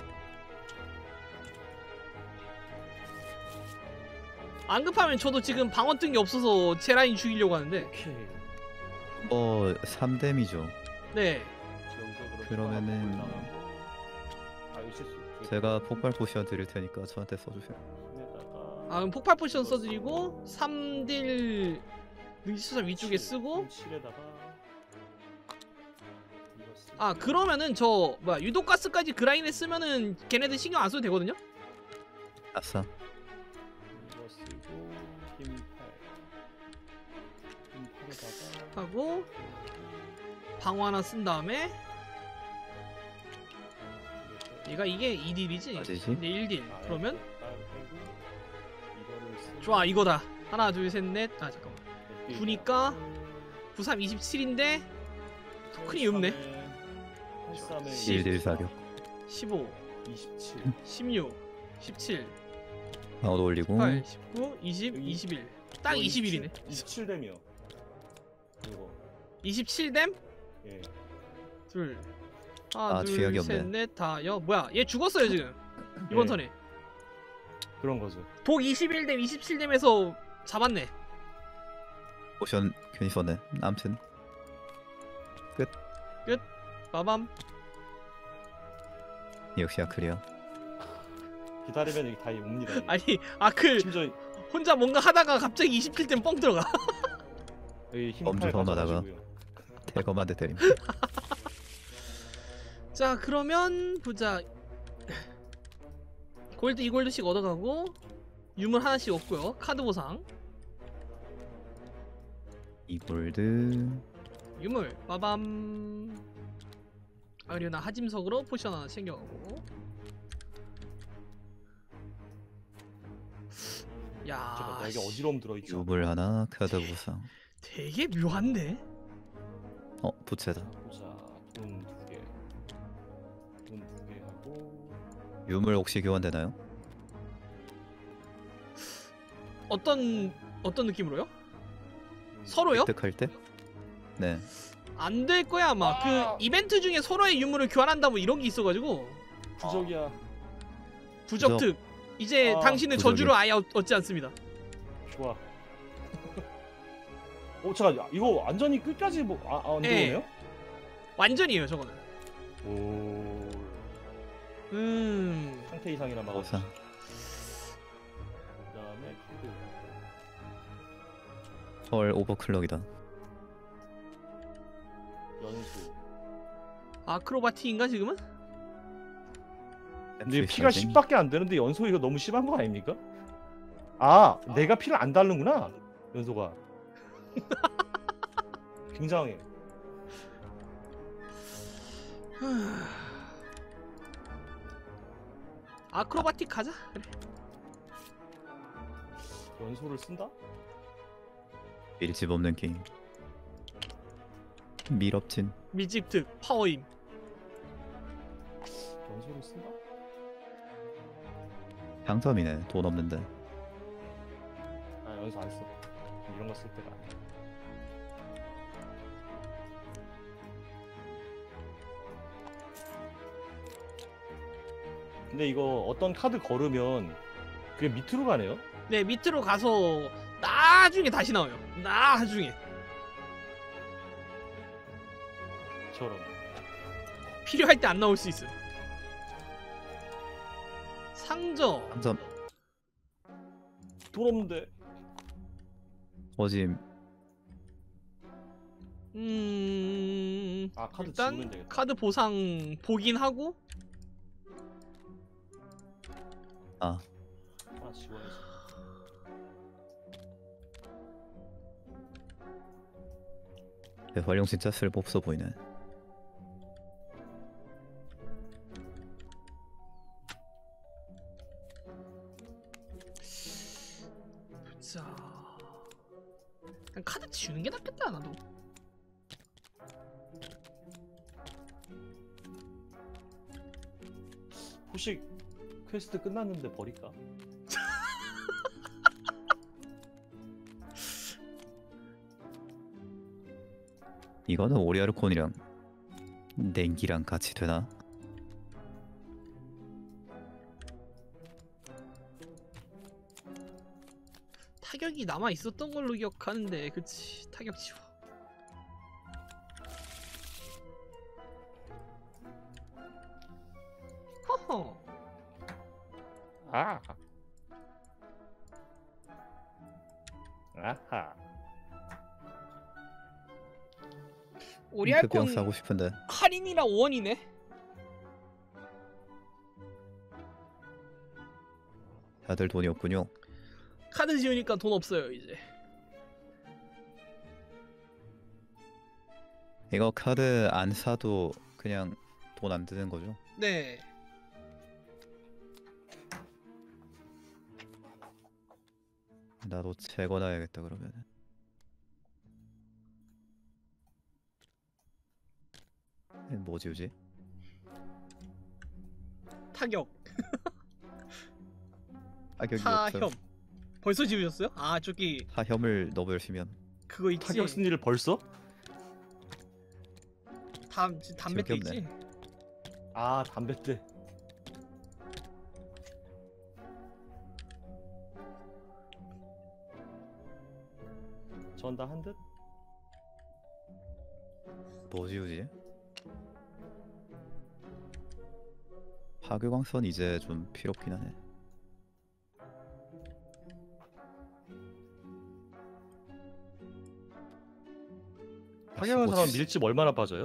안 급하면 저도 지금 방어 뜬 게 없어서 제 라인 죽이려고 하는데. 오케이. 3뎀이죠. 네. 여기서 그러면은 아 이거 실수. 제가 폭발 포션 드릴 테니까 저한테 써주세요. 힘에다가 아, 그럼 폭발 포션 써드리고 3딜 능지수사 위쪽에 쓰고. 7에다가 이거 쓰고. 아, 그러면은 저 뭐야 유독가스까지 그 라인에 쓰면은 걔네들 신경 안 써도 되거든요? 아싸. 이거 쓰고 힘 8에다가 하고 방어 하나 쓴 다음에 얘가 이게 2딜이지? 맞으지? 근데 1딜. 그러면 이거를 쓰고 좋아, 이거다. 하나 둘 셋 넷. 아, 잠깐만. 9니까 93 27인데 토큰이 없네. 83에 1딜 사격. 15 27 16 17 방어도 올리고 18, 19, 20, 여기- 21. 딱 21이네. 27댐이요. 이거. 27댐? 예. 둘. 하나, 아, 둘, 주약이 없네. 셋, 넷, 다, 여. 뭐야? 얘 죽었어요 지금. 이번 네. 턴에. 그런 거죠. 독 21댐, 27댐에서 잡았네. 포션 괜히 썼네. 아무튼 빠밤. 역시 아크리아. 기다리면 여기 다 옵니다. 여기. 아니 아클 심지어 혼자 뭔가 하다가 갑자기 27댐 뻥 들어가. 여기 엄청 힘팔 험하다가. 가져가시고요. 대검한테 때림. 자 그러면 보자. 골드 2골드씩 얻어가고 유물 하나씩 얻고요. 카드 보상. 이골드. 유물 빠밤. 아리오나 하짐석으로 포션 하나 챙겨가고. 야 잠깐 나에게 어지러움 들어있죠. 유물 하나, 카드 보상. 되게 묘한데? 부채다. 보자. 돈 2개. 돈 2개 하고 유물 혹시 교환되나요? 어떤 느낌으로요? 서로요? 획득할 때? 네. 안 될 거야 아마. 그 이벤트 중에 서로의 유물을 교환한다 뭐 이런 게 있어가지고. 부적이야. 부적특. 이제 아, 당신은 부적이. 저주를 아예 얻지 않습니다. 좋아. 잠깐 이거 완전히 끝까지 안 예. 들어오네요? 완전이에요 저거는. 오. 상태 이상이란 말. 보상. 그다음에 카드. 헐 오버클럭이다. 연수. 아크로바틱인가 지금은? 근데 피가 10밖에 안 되는데 연소 이거 너무 심한 거 아닙니까? 아, 내가 피를 안 달는구나. 연소가. 굉장해. 아크로바틱 가자. 그래. 연소를 쓴다? 일집 없는 게임. 밀업진. 밀집특 파워임. 연소를 쓴다? 장점이네. 돈 없는데. 아, 연소 안 써. 이런 거 쓸 때가 아니야. 근데 이거 어떤 카드 걸으면 그게 밑으로 가네요? 네 밑으로 가서 나중에 다시 나와요. 나중에. 저런. 필요할 때 안 나올 수 있음. 상점. 장점. 돈 없는데. 어짐. 아, 카드 지우면 일단 되겠다. 카드 보상 보긴 하고. 아. 하나 지워야지. 활용 진짜 쓸모없어 보이네. 자, 그냥 카드 지우는 게 낫겠다 나도. 후식 퀘스트 끝났는데 버릴까? 이거는 오리아르콘이랑 냉기랑 같이 되나? 타격이 남아 있었던 걸로 기억하는데, 그치? 타격 지워. 허허. 아. 아하. 잉크병 오리알콘 사고 싶은데. 할인이라 5원이네. 다들 돈이 없군요. 카드 지우니까 돈 없어요 이제. 이거 카드 안 사도 그냥 돈 안 드는 거죠? 네. 나도 재건해야겠다 그러면. 뭐 지우지? 타격. 타격이 타혐. 없어요. 벌써 지우셨어요? 아 저기 타혐을 너무 열심히 함. 그거 있지. 타격 승리를 벌써? 담배 때 지우개 있지. 아 담배 때. 전 다 한 듯? 뭐 지우지? 파괴광선 이제 좀 필요 없긴 하네. 파괴하는 뭐 사람 지- 밀집 얼마나 빠져요?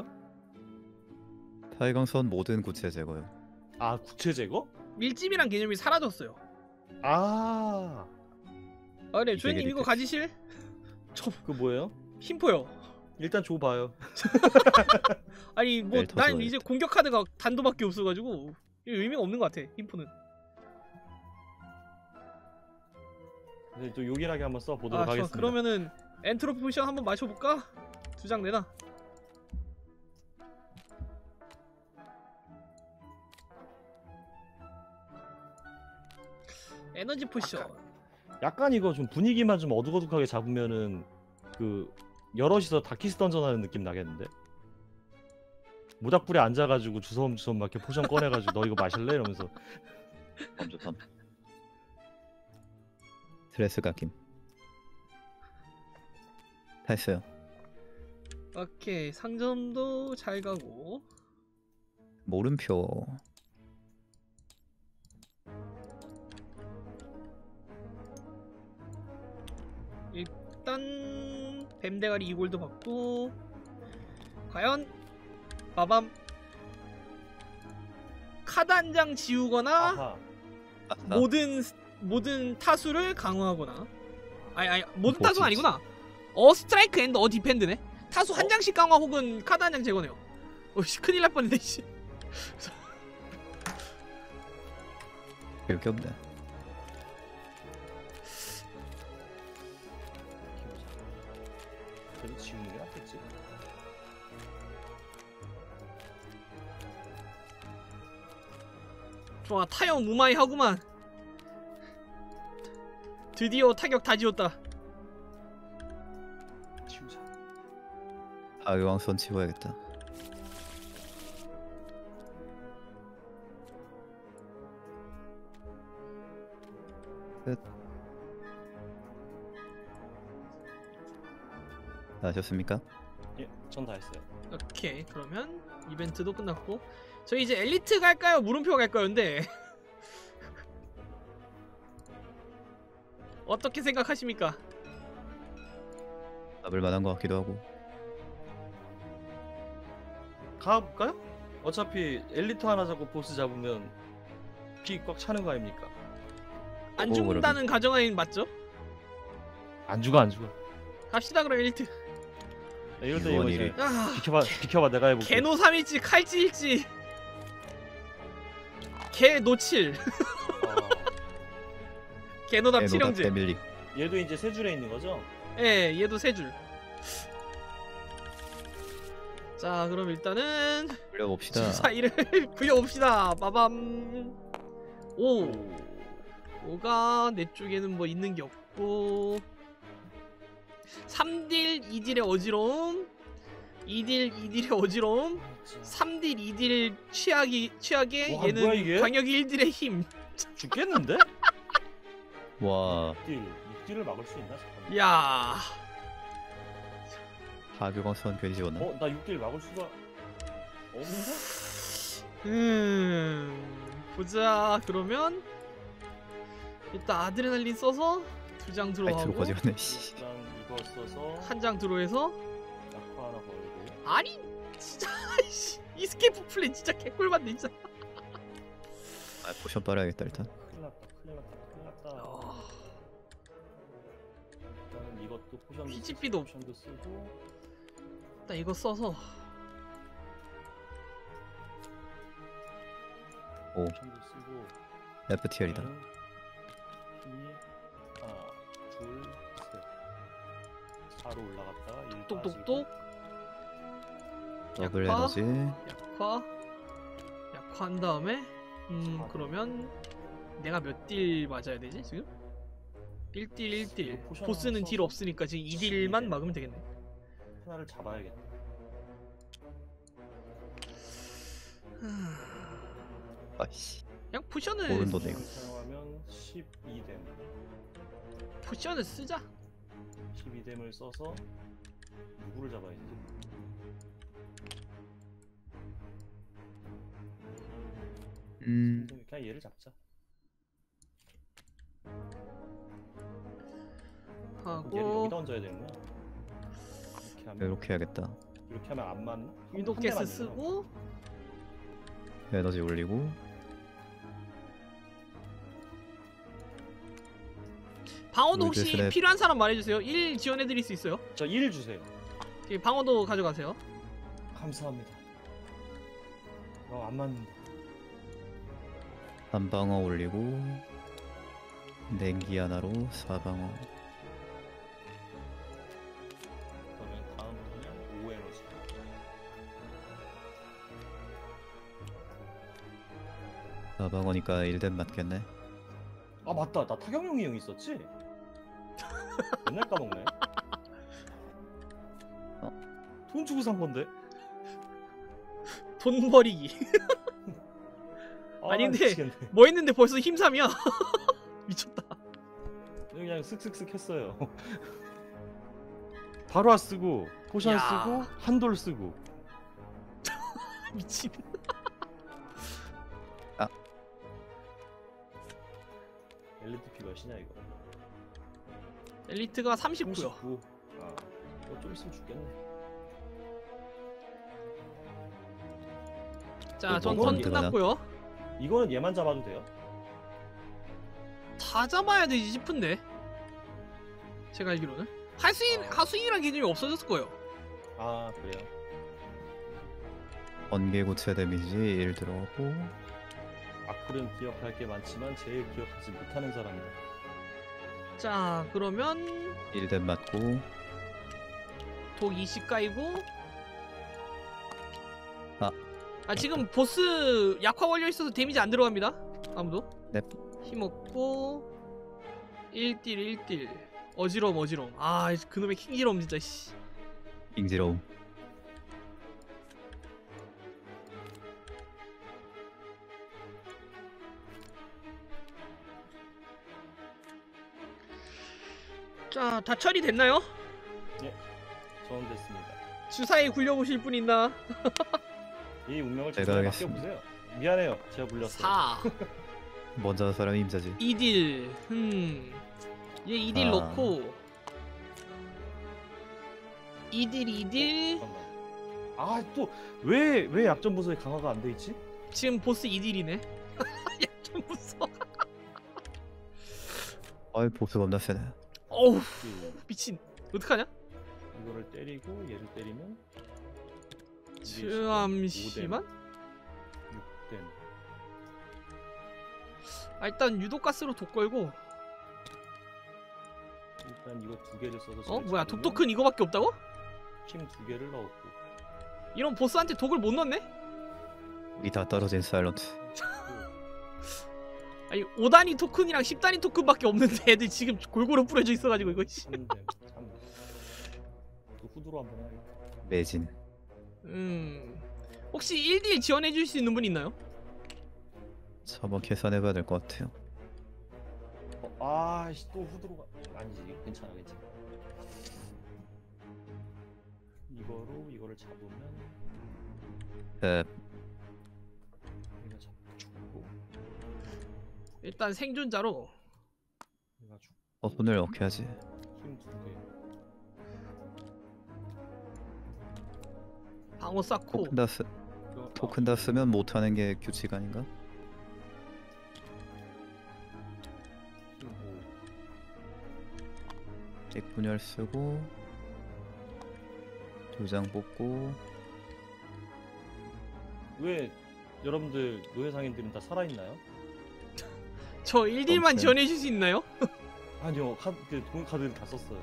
파괴광선 모든 구체 제거요. 아 구체 제거? 밀집이란 개념이 사라졌어요. 아 아 그래 이게 조현님 이거 리팩트. 가지실? 그 뭐예요? 힘포요. 일단 줘봐요. 아니 뭐 벨터 난 줘야겠다. 이제 공격 카드가 단도밖에 없어가지고 의미가 없는 것 같아. 힘포는. 근데 또 요긴하게 한번 써보도록 아 좋아. 하겠습니다. 그러면은 엔트로피 포션 한번 마셔볼까? 2장 내놔. 에너지 포션. 약간 이거 좀 분위기만 좀 어둑어둑하게 잡으면은 그 여럿이서 다키스 던전 하는 느낌 나겠는데? 모닥불에 앉아가지고 주섬주섬 막 이렇게 포션 꺼내가지고 너 이거 마실래? 이러면서 좋다. 스트레스 깎임. 다 했어요. 오케이 상점도 잘 가고. 모름표. 일단 뱀대가리 2골도 받고. 과연 빠밤 카드 한 장 지우거나 아하 아싸. 모든 타수를 강화하거나. 아니 모든 뭐지? 타수는 아니구나. 스트라이크 앤드 디펜드네. 타수 한 장씩 강화 혹은 카드 한 장 제거네요. 어씨 큰일 날 뻔했네 씨. 별게 없네. 그래도 지우는 게 낫겠지. 좋아 타격 무마이 하구만. 드디어 타격 다 지웠다. 지우자. 파괴광선 치워야겠다. 끝. 다 하셨습니까? 예, 전 다 했어요. 오케이 그러면 이벤트도 끝났고 저희 이제 엘리트 갈까요? 물음표 갈까요? 근데 어떻게 생각하십니까? 잡을 만한 것 같기도 하고. 가볼까요? 어차피 엘리트 하나 잡고 보스 잡으면 피 꽉 차는 거 아닙니까? 안 오, 죽는다는 가정하에 맞죠? 안 죽어 안 죽어. 갑시다 그럼 엘리트. 네, 이럴 때 이거 이제 유언이래. 아, 비켜봐 내가 해볼게. 개노 3일지 칼찌일지 개 노칠 개노답 에노답 칠형제. 패밀리. 얘도 이제 세 줄에 있는 거죠? 예 얘도 세 줄. 자 그럼 일단은 불려봅시다. 주사위를 굴려봅시다. 빠밤. 오 5가 내 쪽에는 뭐 있는 게 없고 3딜 2딜의 어지러움 2딜 2딜의 어지러움 3딜 2딜 취하게 와, 뭐야, 얘는 이게? 광역 1딜의 힘. 죽겠는데? 와, 6딜을 막을 수 있나? 잠깐만. 야 파괴광선 괜히 지웠나? 나 6딜 막을 수가 없는데? 보자. 그러면 일단 아드레날린 써서 2장 아이트로 들어가고 거지갔네. 씨. 일단 이거 써서 1장 들어해서 약화 하나 걸고 아니 진짜 씨, 이스케이프 플랜 진짜 개꿀받네 진짜. 아, 포션 빨아야겠다 일단. 큰일 났다. 일단은 이것도 포션도 PGP 도 포션도 쓰고 일단 이거 써서 오, 포션도 쓰고 레프티얼이다. 힘이 하나 둘셋 4로 올라갔다가 1 똑똑똑 더블 약화? 에너지. 약화한 다음에 그러면 내가 몇 딜 맞아야 되지 지금? 1딜 1딜. 이거 포션 보스는 하나 딜 써서 없으니까 지금 2딜만 막으면 되겠네. 하나를 잡아야겠다. 아이씨. 그냥 포션을 오른도네 이거. 사용하면 12뎀. 포션을 쓰자. 12뎀을 써서 누구를 잡아야지? 그냥 얘를 잡자. 얘를 하고 여기다 얹어야 되는구나. 이렇게 하면 이렇게 해야겠다. 이렇게 하면 안 맞나? 유도 한 가스 대만 쓰고 에너지 올리고. 방어도 우리 혹시 대신에- 필요한 사람 말해주세요. 1 지원해드릴 수 있어요. 저 1 주세요. 이 방어도 가져가세요. 감사합니다. 안 맞는다. 한방어 올리고. 냉기 하나로 4방어. 그러면 다음 턴은 5에너지. 사방어니까 1뎀 맞겠네. 아 맞다, 나 타격용이 형 있었지? 맨날 까먹네. 돈 주고 산 건데? 돈 버리기. 아, 아니, 근데- 미치겠네. 뭐 했는데 벌써 힘3이야. 미쳤다. 그냥 쓱쓱쓱 했어요. 바로아 쓰고 포션 야. 쓰고 한돌 쓰고. 미친. LTP 몇이냐 이거? 엘리트가 39요. 39. 아, 이거 좀 있으면 죽겠네. 자, 전 뭐 턴 먹어야 끝났고요. 이거는 얘만 잡아도 돼요? 다 잡아야 되지 싶은데. 제가 알기로는 하수인이란 개념이 없어졌을 거예요. 아 그래요? 번개 고체 데미지 1 들어가고. 악플은 기억할 게 많지만 제일 기억하지 못하는 사람이다. 자, 그러면 1뎀 맞고. 독 20 까이고. 아. 지금 보스 약화 걸려 있어서 데미지 안 들어갑니다. 아무도. 넵. 힘 없고 1딜 1딜. 어지러움. 아, 그놈의 킹지러움 진짜 씨. 잉지러움. 자, 다 처리됐나요? 저는 됐습니다. 주사위 굴려보실 분 있나? 이 운명을 제가 제가 하겠습니다. 맡겨보세요. 미안해요, 제가 물렸어요. 4 먼저 하는 사람이 임자지. 2딜. 얘 2딜 아. 넣고 2딜. 잠깐만. 아 또 왜 약점 부서에 강화가 안 돼 있지? 지금 보스 2딜이네. 약점 무서워. 아이 보스 겁나 세네. 어우, 그, 미친. 어떡하냐? 이거를 때리고 얘를 때리면 잠시만. 6댐. 일단 유독가스로 독 걸고. 일단 이거 2개를 써서 뭐야, 독 토큰 이거밖에 없다고? 힘 2개를 넣었고 이런 보스한테 독을 못 넣네? 우리 다 떨어진 사일런트. 아니 5단위 토큰이랑 10단위 토큰밖에 없는데 애들 지금 골고루 뿌려져 있어가지고 이거 씨. 3댐 3댐. 또 후드로 한번 해야겠다. 매진. 혹시 1딜 지원해줄 수 있는 분 있나요? 한번 계산해봐야 될 것 같아요. 아씨 또 후드로가 아니지. 괜찮아. 이거를 잡으면 네, 얘가 잡고 죽고 일단 생존자로 얘가 죽고 손을 어떻게 하지? 힘 2개. 방어 쌓고 토큰 다 쓰면 못하는 게 규칙 아닌가? 힘 5. 핵분열 쓰고 2장 뽑고. 왜 여러분들 노예 상인들은 다 살아있나요? 저 1딜만 없어요. 지원해줄 수 있나요? 아니요, 돈 카드를 다 썼어요.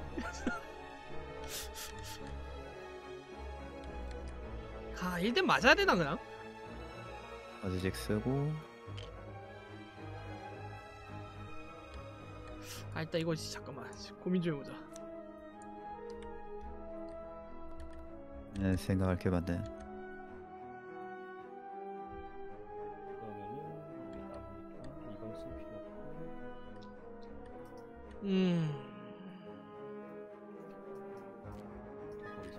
아 1딜 맞아야 되나 그냥? 아지직 쓰고 아 일단 이거 잠깐만 고민 좀 해보자. 네, 생각할 게 많네. 그러면은 이게 남으니까 이건 쓸 필요 없고. 버리자.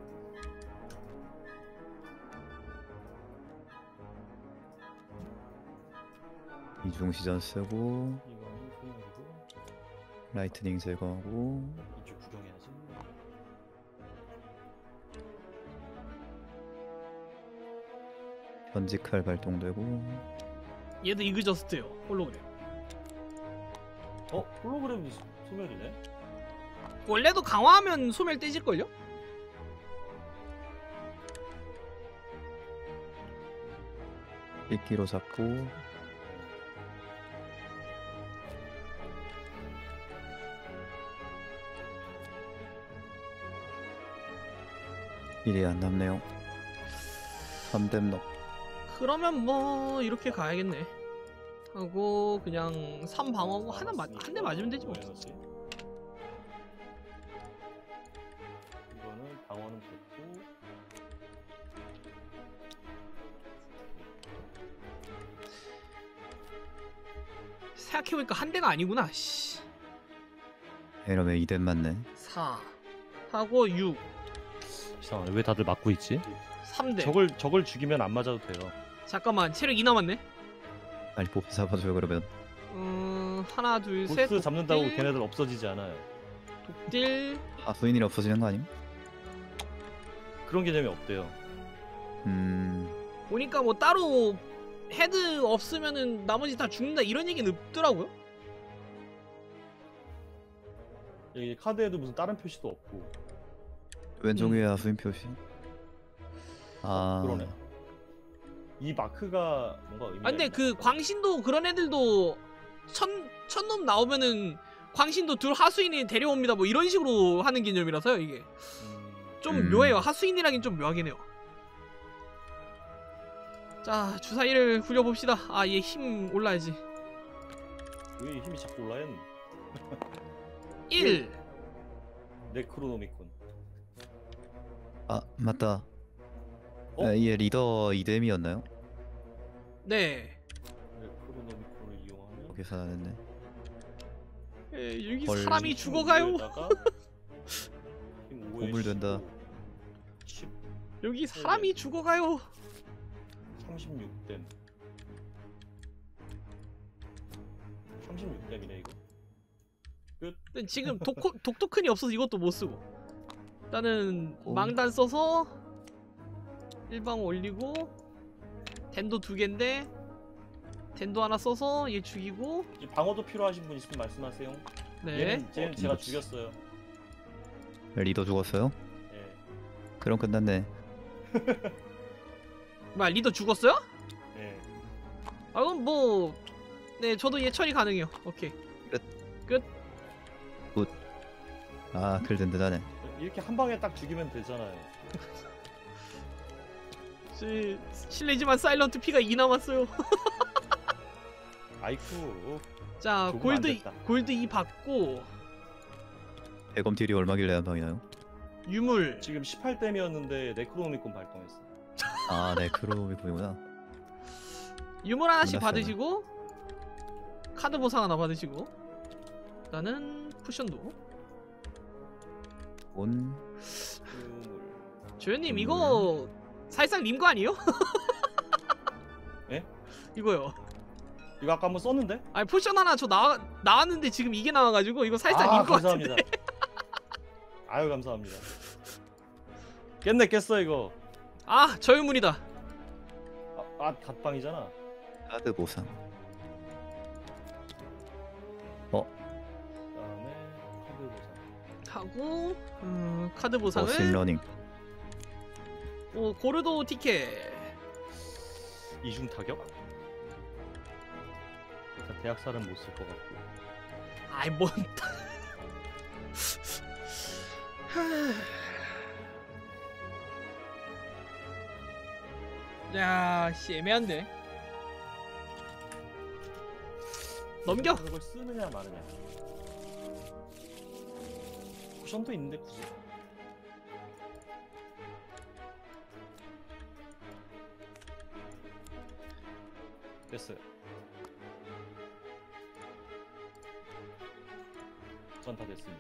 이중 시전 쓰고 이거는 소멸이고 라이트닝 제거하고 이쪽 구경해야지. 변직칼 발동되고 얘도 이그저스트요. 홀로그램. 홀로그램이 소멸이네. 원래도 강화하면 소멸 떼질걸요? 빗기로 잡고 일이 안 남네요. 3댐 넣 그러면 뭐 이렇게 가야겠네. 하고 그냥 3방어고 한 대 맞으면 되지 뭐. 에너지. 이거는 방어는 됐고. 생각해보니까 한 대가 아니구나. 씨. 이러면 2댐 맞네. 4 하고 6 이상하네. 왜 다들 맞고 있지? 3대. 저걸 죽이면 안 맞아도 돼요. 잠깐만 체력 2 남았네. 빨리 뽑 잡아줘요 그러면. 하나 둘 셋. 보스 잡는다고 독딜, 걔네들 없어지지 않아요. 독딜. 하수인이 없어지는 거 아님? 그런 개념이 없대요. 보니까 뭐 따로 헤드 없으면은 나머지 다 죽는다 이런 얘기는 없더라고요. 여기 카드에도 무슨 다른 표시도 없고. 왼쪽 위에 하수인 표시. 아 그러네. 이 마크가 뭔가 의미가 아 근데 있나? 그 광신도 그런 애들도 천놈 나오면은 광신도 둘 하수인이 데려옵니다 뭐 이런 식으로 하는 개념이라서요. 이게 좀 묘해요. 하수인이라긴 좀 묘하긴 해요. 자 주사위를 굴려봅시다. 아 얘 힘 올라야지. 왜 힘이 자꾸 올라요? 1 네크로노미콘. 아 맞다. 어? 아, 얘 리더 2댐이었나요? 네. 네크로노미콘을 이용하면 거기서 나왔네. 여기 헐. 사람이 죽어가요. 고물된다. 10, 여기 사람이 죽어가요. 36댐. 36댐이네 이거. 근데 지금 독토큰이 없어서 이것도 못 쓰고. 일단은 오. 망단 써서 1방 올리고 덴도 2개인데 덴도 하나 써서 얘 죽이고. 이 방어도 필요하신 분 있으면 말씀하세요. 네. 얘는 제가 이거지. 죽였어요. 리더 죽었어요? 예. 그럼 끝났네. 뭐야 리더 죽었어요? 예. 아 그럼 뭐 네 저도 얘 처리 가능해요. 오케이. 아 글 든든하네. 이렇게 한 방에 딱 죽이면 되잖아요. 실례지만 사일런트 피가 2 남았어요. 아이쿠. 자 조금 안 골드 됐다. 골드 2 받고 대검 딜이 얼마길래 한 방이나요? 유물 지금 18댐이었는데 네크로노미콘 발동했어. 아 네 크로미콘이구나. 유물 하나씩 몰랐어요. 받으시고 카드 보상 하나 받으시고 일단은 쿠션도. 온 유물. 조연님 이거 사실상 님 거 아니에요? 예? 이거요. 이거 아까 한번 썼는데? 아니 포션 하나 저 나왔는데 지금 이게 나와가지고 이거 살짝 님 거 같은데. 감사합니다. 아유 감사합니다. 깼네 깼어 이거. 아 저유물이다. 닷방이잖아. 카드 보상. 그다음에 카드 보상. 하고 카드 보상을 머신러닝. 고르도 티켓. 이중 타격? 일단 대학살은 못 쓸 것 같고. 아이 뭔 야, 씨 애매한데. 넘겨. 그걸 쓰느냐 마느냐. 쿠션도 있는데 굳이. 됐어요. 전 다 됐습니다.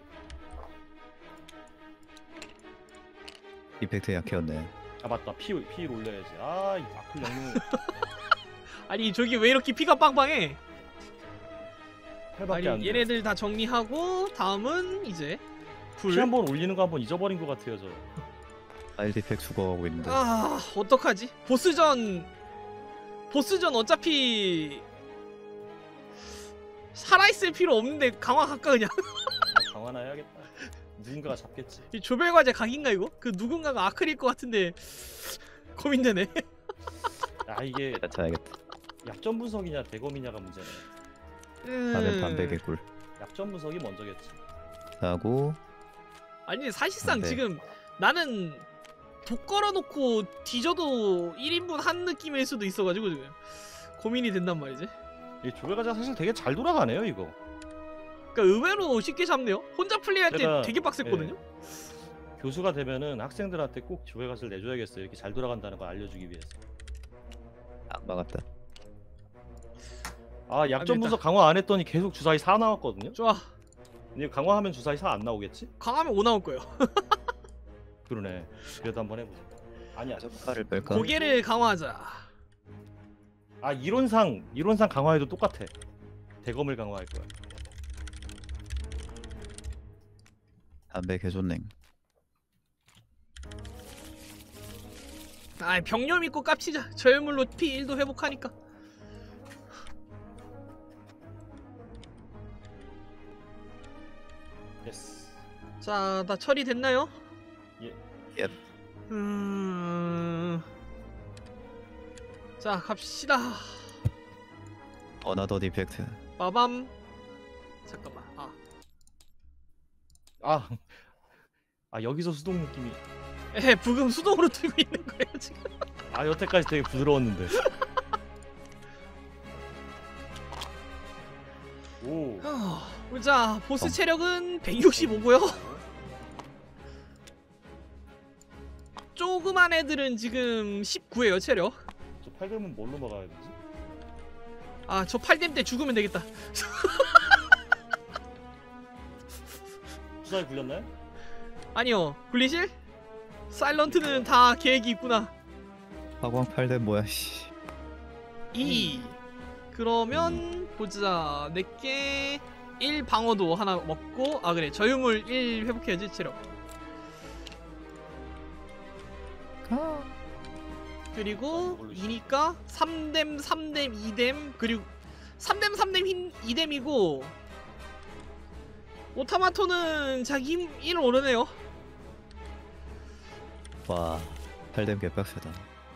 이펙트 약해였네. 아 맞다. 피 올려야지. 아, 이 아플 영웅 아니 저기 왜 이렇게 피가 빵빵해? 8밖에 안 아니 돼. 얘네들 다 정리하고 다음은 이제 불. 피 한 번 올리는 거 한 번 잊어버린 것 같아요 저. 아일드 팩 죽어가고 있는데. 아 어떡하지? 보스전 어차피 살아있을 필요 없는데 강화 갈까 그냥? 강화나 해야겠다. 누군가가 잡겠지. 이 조별과제 각인가 이거? 그 누군가가 아클일 것 같은데 고민되네. 아 이게 짜야겠다. 약점 분석이냐 대검이냐가 문제네. 다음엔 반대 개꿀. 약점 분석이 먼저겠지. 하고 아니 사실상 네. 지금 나는 독 걸어놓고 뒤져도 1인분 한 느낌일 수도 있어가지고 지금 고민이 된단 말이지. 이 조별과제 사실 되게 잘 돌아가네요 이거. 그러니까 의외로 쉽게 잡네요. 혼자 플레이할 때 제가- 되게 빡셌거든요. 교수가 되면은 학생들한테 꼭 조별과제를 내줘야겠어요. 이렇게 잘 돌아간다는 걸 알려주기 위해서. 딱 막았다. 아 약점 일단- 분석 강화 안 했더니 계속 주사위 4 나왔거든요. 좋아. 근데 강화하면 주사위 4 안 나오겠지? 강하면 5 나올 거예요. 그러네. 그래도 한번 해보자. 아니야. 칼을 뺄까? 고개를 강화하자. 아 이론상 강화해도 똑같아. 대검을 강화할 거야. 담배 개존냉. 아 병력 믿고 깝치자. 저혈물로 피 1도 회복하니까. 됐어. 자, 다 처리됐나요? 예. 예. 자, 갑시다. 어나더 디펙트. 빠밤. 잠깐만. 아 여기서 수동 느낌이. 부금 수동으로 틀고 있는 거예요 지금. 아 여태까지 되게 부드러웠는데. 오. 보자. 보스 체력은 165고요. 조그만 애들은 지금 19예요 체력. 저 팔금은 뭘로 막아야 되지? 아, 저 8뎀 때 죽으면 되겠다. 주사위 굴렸나요? 아니요. 굴리실? 사일런트는 다 계획이 있구나. 화광 팔대 뭐야 씨. 2. 그러면 보자. 내게 1 방어도 하나 먹고, 아 그래, 저유물 1 회복해야지. 체력. 그리고 2니까 3뎀 3뎀 2뎀, 그리고 3뎀 3뎀 2뎀이고 오타마토는 자기 힘 1 오르네요. 와 팔댐 개빡세다.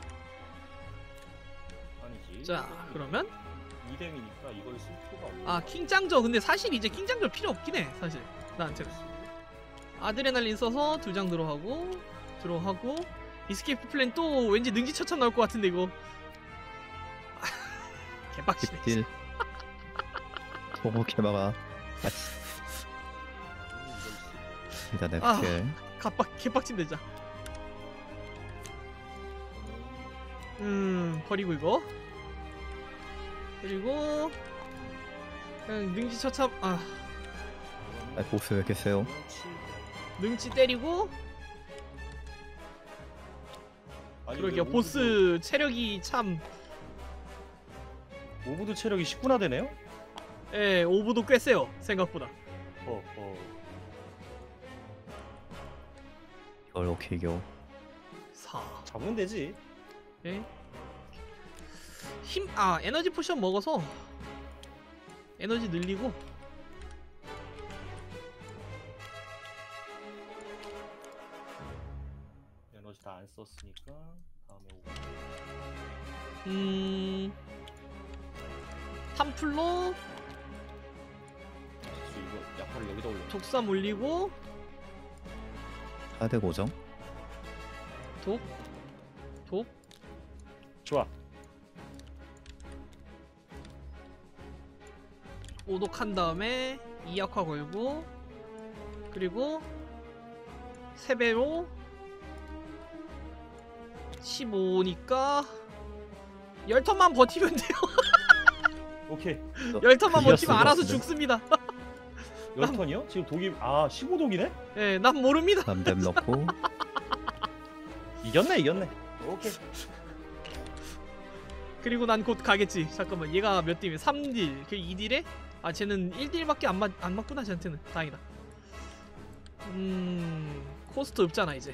아니지. 자, 그러면 2뎀이니까 이걸 쓸 필요가 없네. 아, 킹장저. 근데 사실 이제 킹장저 필요 없긴 해. 사실 나한테는. 아드레날린 써서 2장 들어하고 이스케이프 플랜 또 왠지 능지처참 나올 것 같은데 이거. 개빡치네. 딜. 통호 개막아. 일단 아. 엑셀. 개빡친데 진짜. 버리고 이거. 그리고 그냥 능지처참. 아, 아 보스 왜 이렇게 세요? 능지 때리고. 아니, 그러게요. 근데 보스 체력이 참. 오브도 체력이 19나 되네요? 예, 오브도 꽤 세요 생각보다. 이걸 오케이 겨우. 4. 잡으면 되지. 예. 에너지 포션 먹어서 에너지 늘리고. 에너지 다 안 썼으니까 다음에 오브. 탐플로 이거 약화를 여기다 올려. 독삼 올리고 4대 고정. 독 좋아. 오독한 다음에 2약화 걸고, 그리고 3배로 15니까 10턴만 버티면 돼요. 오케이. 10턴만 이겼을 버티면 것 알아서 같은데. 죽습니다. 10턴이요? 지금 독이 15독이네? 예, 난 모릅니다. 담댐 넣고 이겼네. 오케이. 그리고 난 곧 가겠지. 잠깐만, 얘가 몇 딜이면 3딜, 그 2딜에? 아, 쟤는 1딜밖에 안 맞구나, 쟤한테는. 다행이다. 코스트 없잖아, 이제.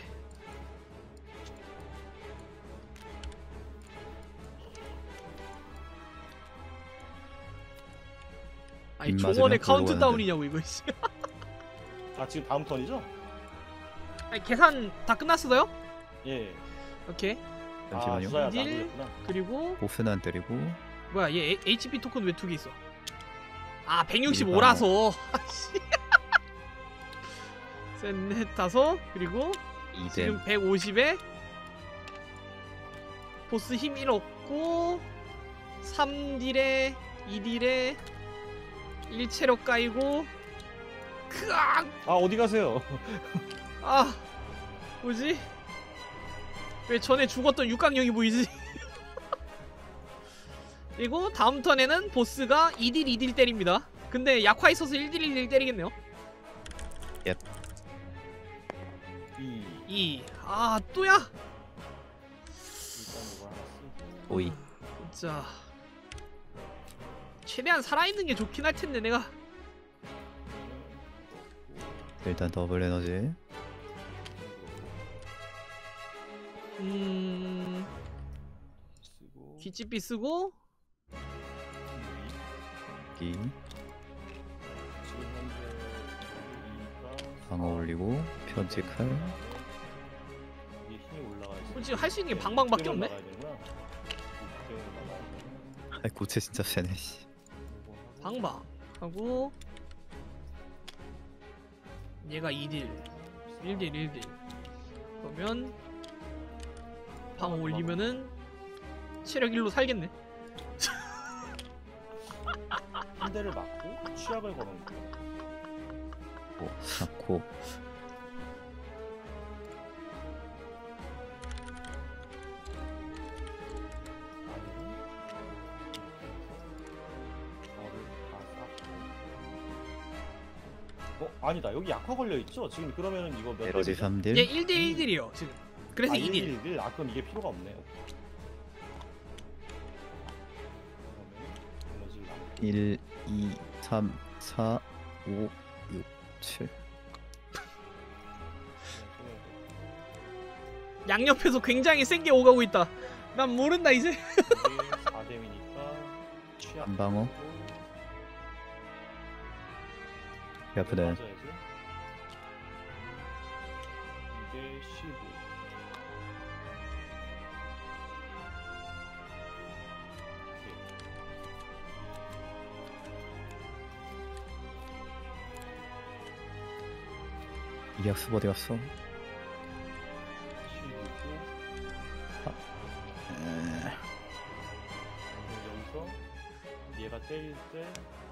아니, 빗 종원의 맞으면 카운트 골로 다운이냐고, 이거. 씨. 아 지금 다음 턴이죠? 아니, 계산 다 끝났어요? 예. 오케이. 잠시만요. 주사야 딜. 나누겠구나. 그리고 보스는 안 때리고 뭐야, 얘 HP 토큰 왜 2개 있어? 아, 165라서. 셋, 넷, 다섯. 그리고 지금 2댐 150에 보스 힘 1 얻고 3딜에 2딜에 1체력 까이고 크악! 아 어디 가세요? 아, 뭐지? 왜 전에 죽었던 육각령이 보이지? 그리고 다음 턴에는 보스가 2딜 2딜 때립니다. 근데 약화 있어서 1딜 1딜 때리겠네요. 이 2. 아, 또야? 일단 이거 하나 쓰고. 오이 진짜 최대한 살아있는 게 좋긴 할 텐데 내가. 일단 더블 에너지 쓰고. 뒷집비 쓰고 기 지금 현재 여기가 방어 올리고 편집칼 이게 힘이 올라가 있어. 솔직히 할 수 있는 게 방방밖에 없네. 아이 고체 진짜 세네 씨. 방방 하고 얘가 2딜 1딜 1딜 그러면 방어 올리면은 체력 1로 살겠네. 한 대를 맞고 취약을 거는 거야. 오, 4코 아니다 여기 약화 걸려 있죠? 지금 그러면은 이거 몇 에너지 대죠? 3딜 얘 1딜 1딜이요 지금. 그래서 2딜. 1, 아 그럼 이게 필요가 없네요. 그러면 에너지를 1, 2, 3, 4, 5, 6, 7 양옆에서 굉장히 센 게 오가고 있다. 난 모른다 이제. 4뎀이니까 취약 한방어 배 아프네 맞아야지. 이게 15. 이력수 어디 갔어? 15고 여기서 얘가 때릴 때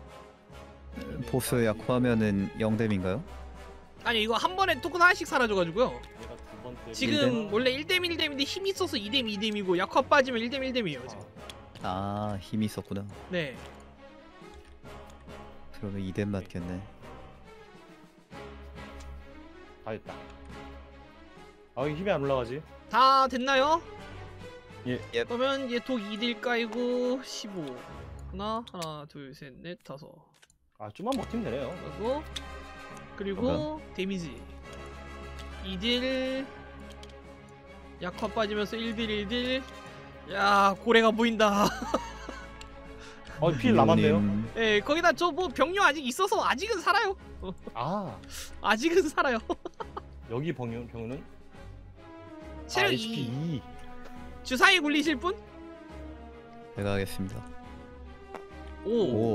보스 약화하면은 0뎀인가요? 아니 이거 한 번에 토큰 하나씩 사라져가지고요. 얘가 두 번 때리면 지금 원래 1뎀 1뎀인데 힘이 있어서 2뎀 2뎀이고 약화 빠지면 1뎀 1뎀이에요 지금. 아 힘이 있었구나 네. 그러면 2뎀 맞겠네 다 했다. 아 힘이 안 올라가지? 다 됐나요? 예. 그러면 얘 독 2딜 까이고 15 하나 둘 셋 넷 다섯 아 좀만 버티면 되네요. 하고 그리고 데미지 2딜 약화 빠지면서 1딜 1딜. 야 고래가 보인다. 필 남았네요. 미호님, 예, 거기다 저 뭐 병력 아직 있어서 아직은 살아요. 아 아직은 살아요. 여기 병은 체력 HP 2 2. 주사위 굴리실 분? 제가 하겠습니다 5 5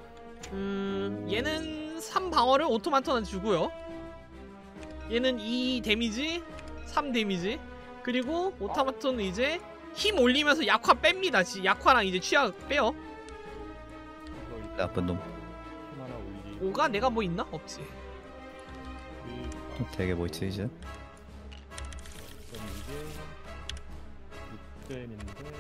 얘는 3 방어를 오토마토한테 주고요. 얘는 2 데미지 3 데미지 그리고 오토마토는 이제 힘 올리면서 약화 뺍니다. 약화랑 이제 취약 빼요. 나쁜 놈. 힘 하나 올리고 5가 내가 뭐 있나? 없지. 되게 뭐 있지 이제 6댐인데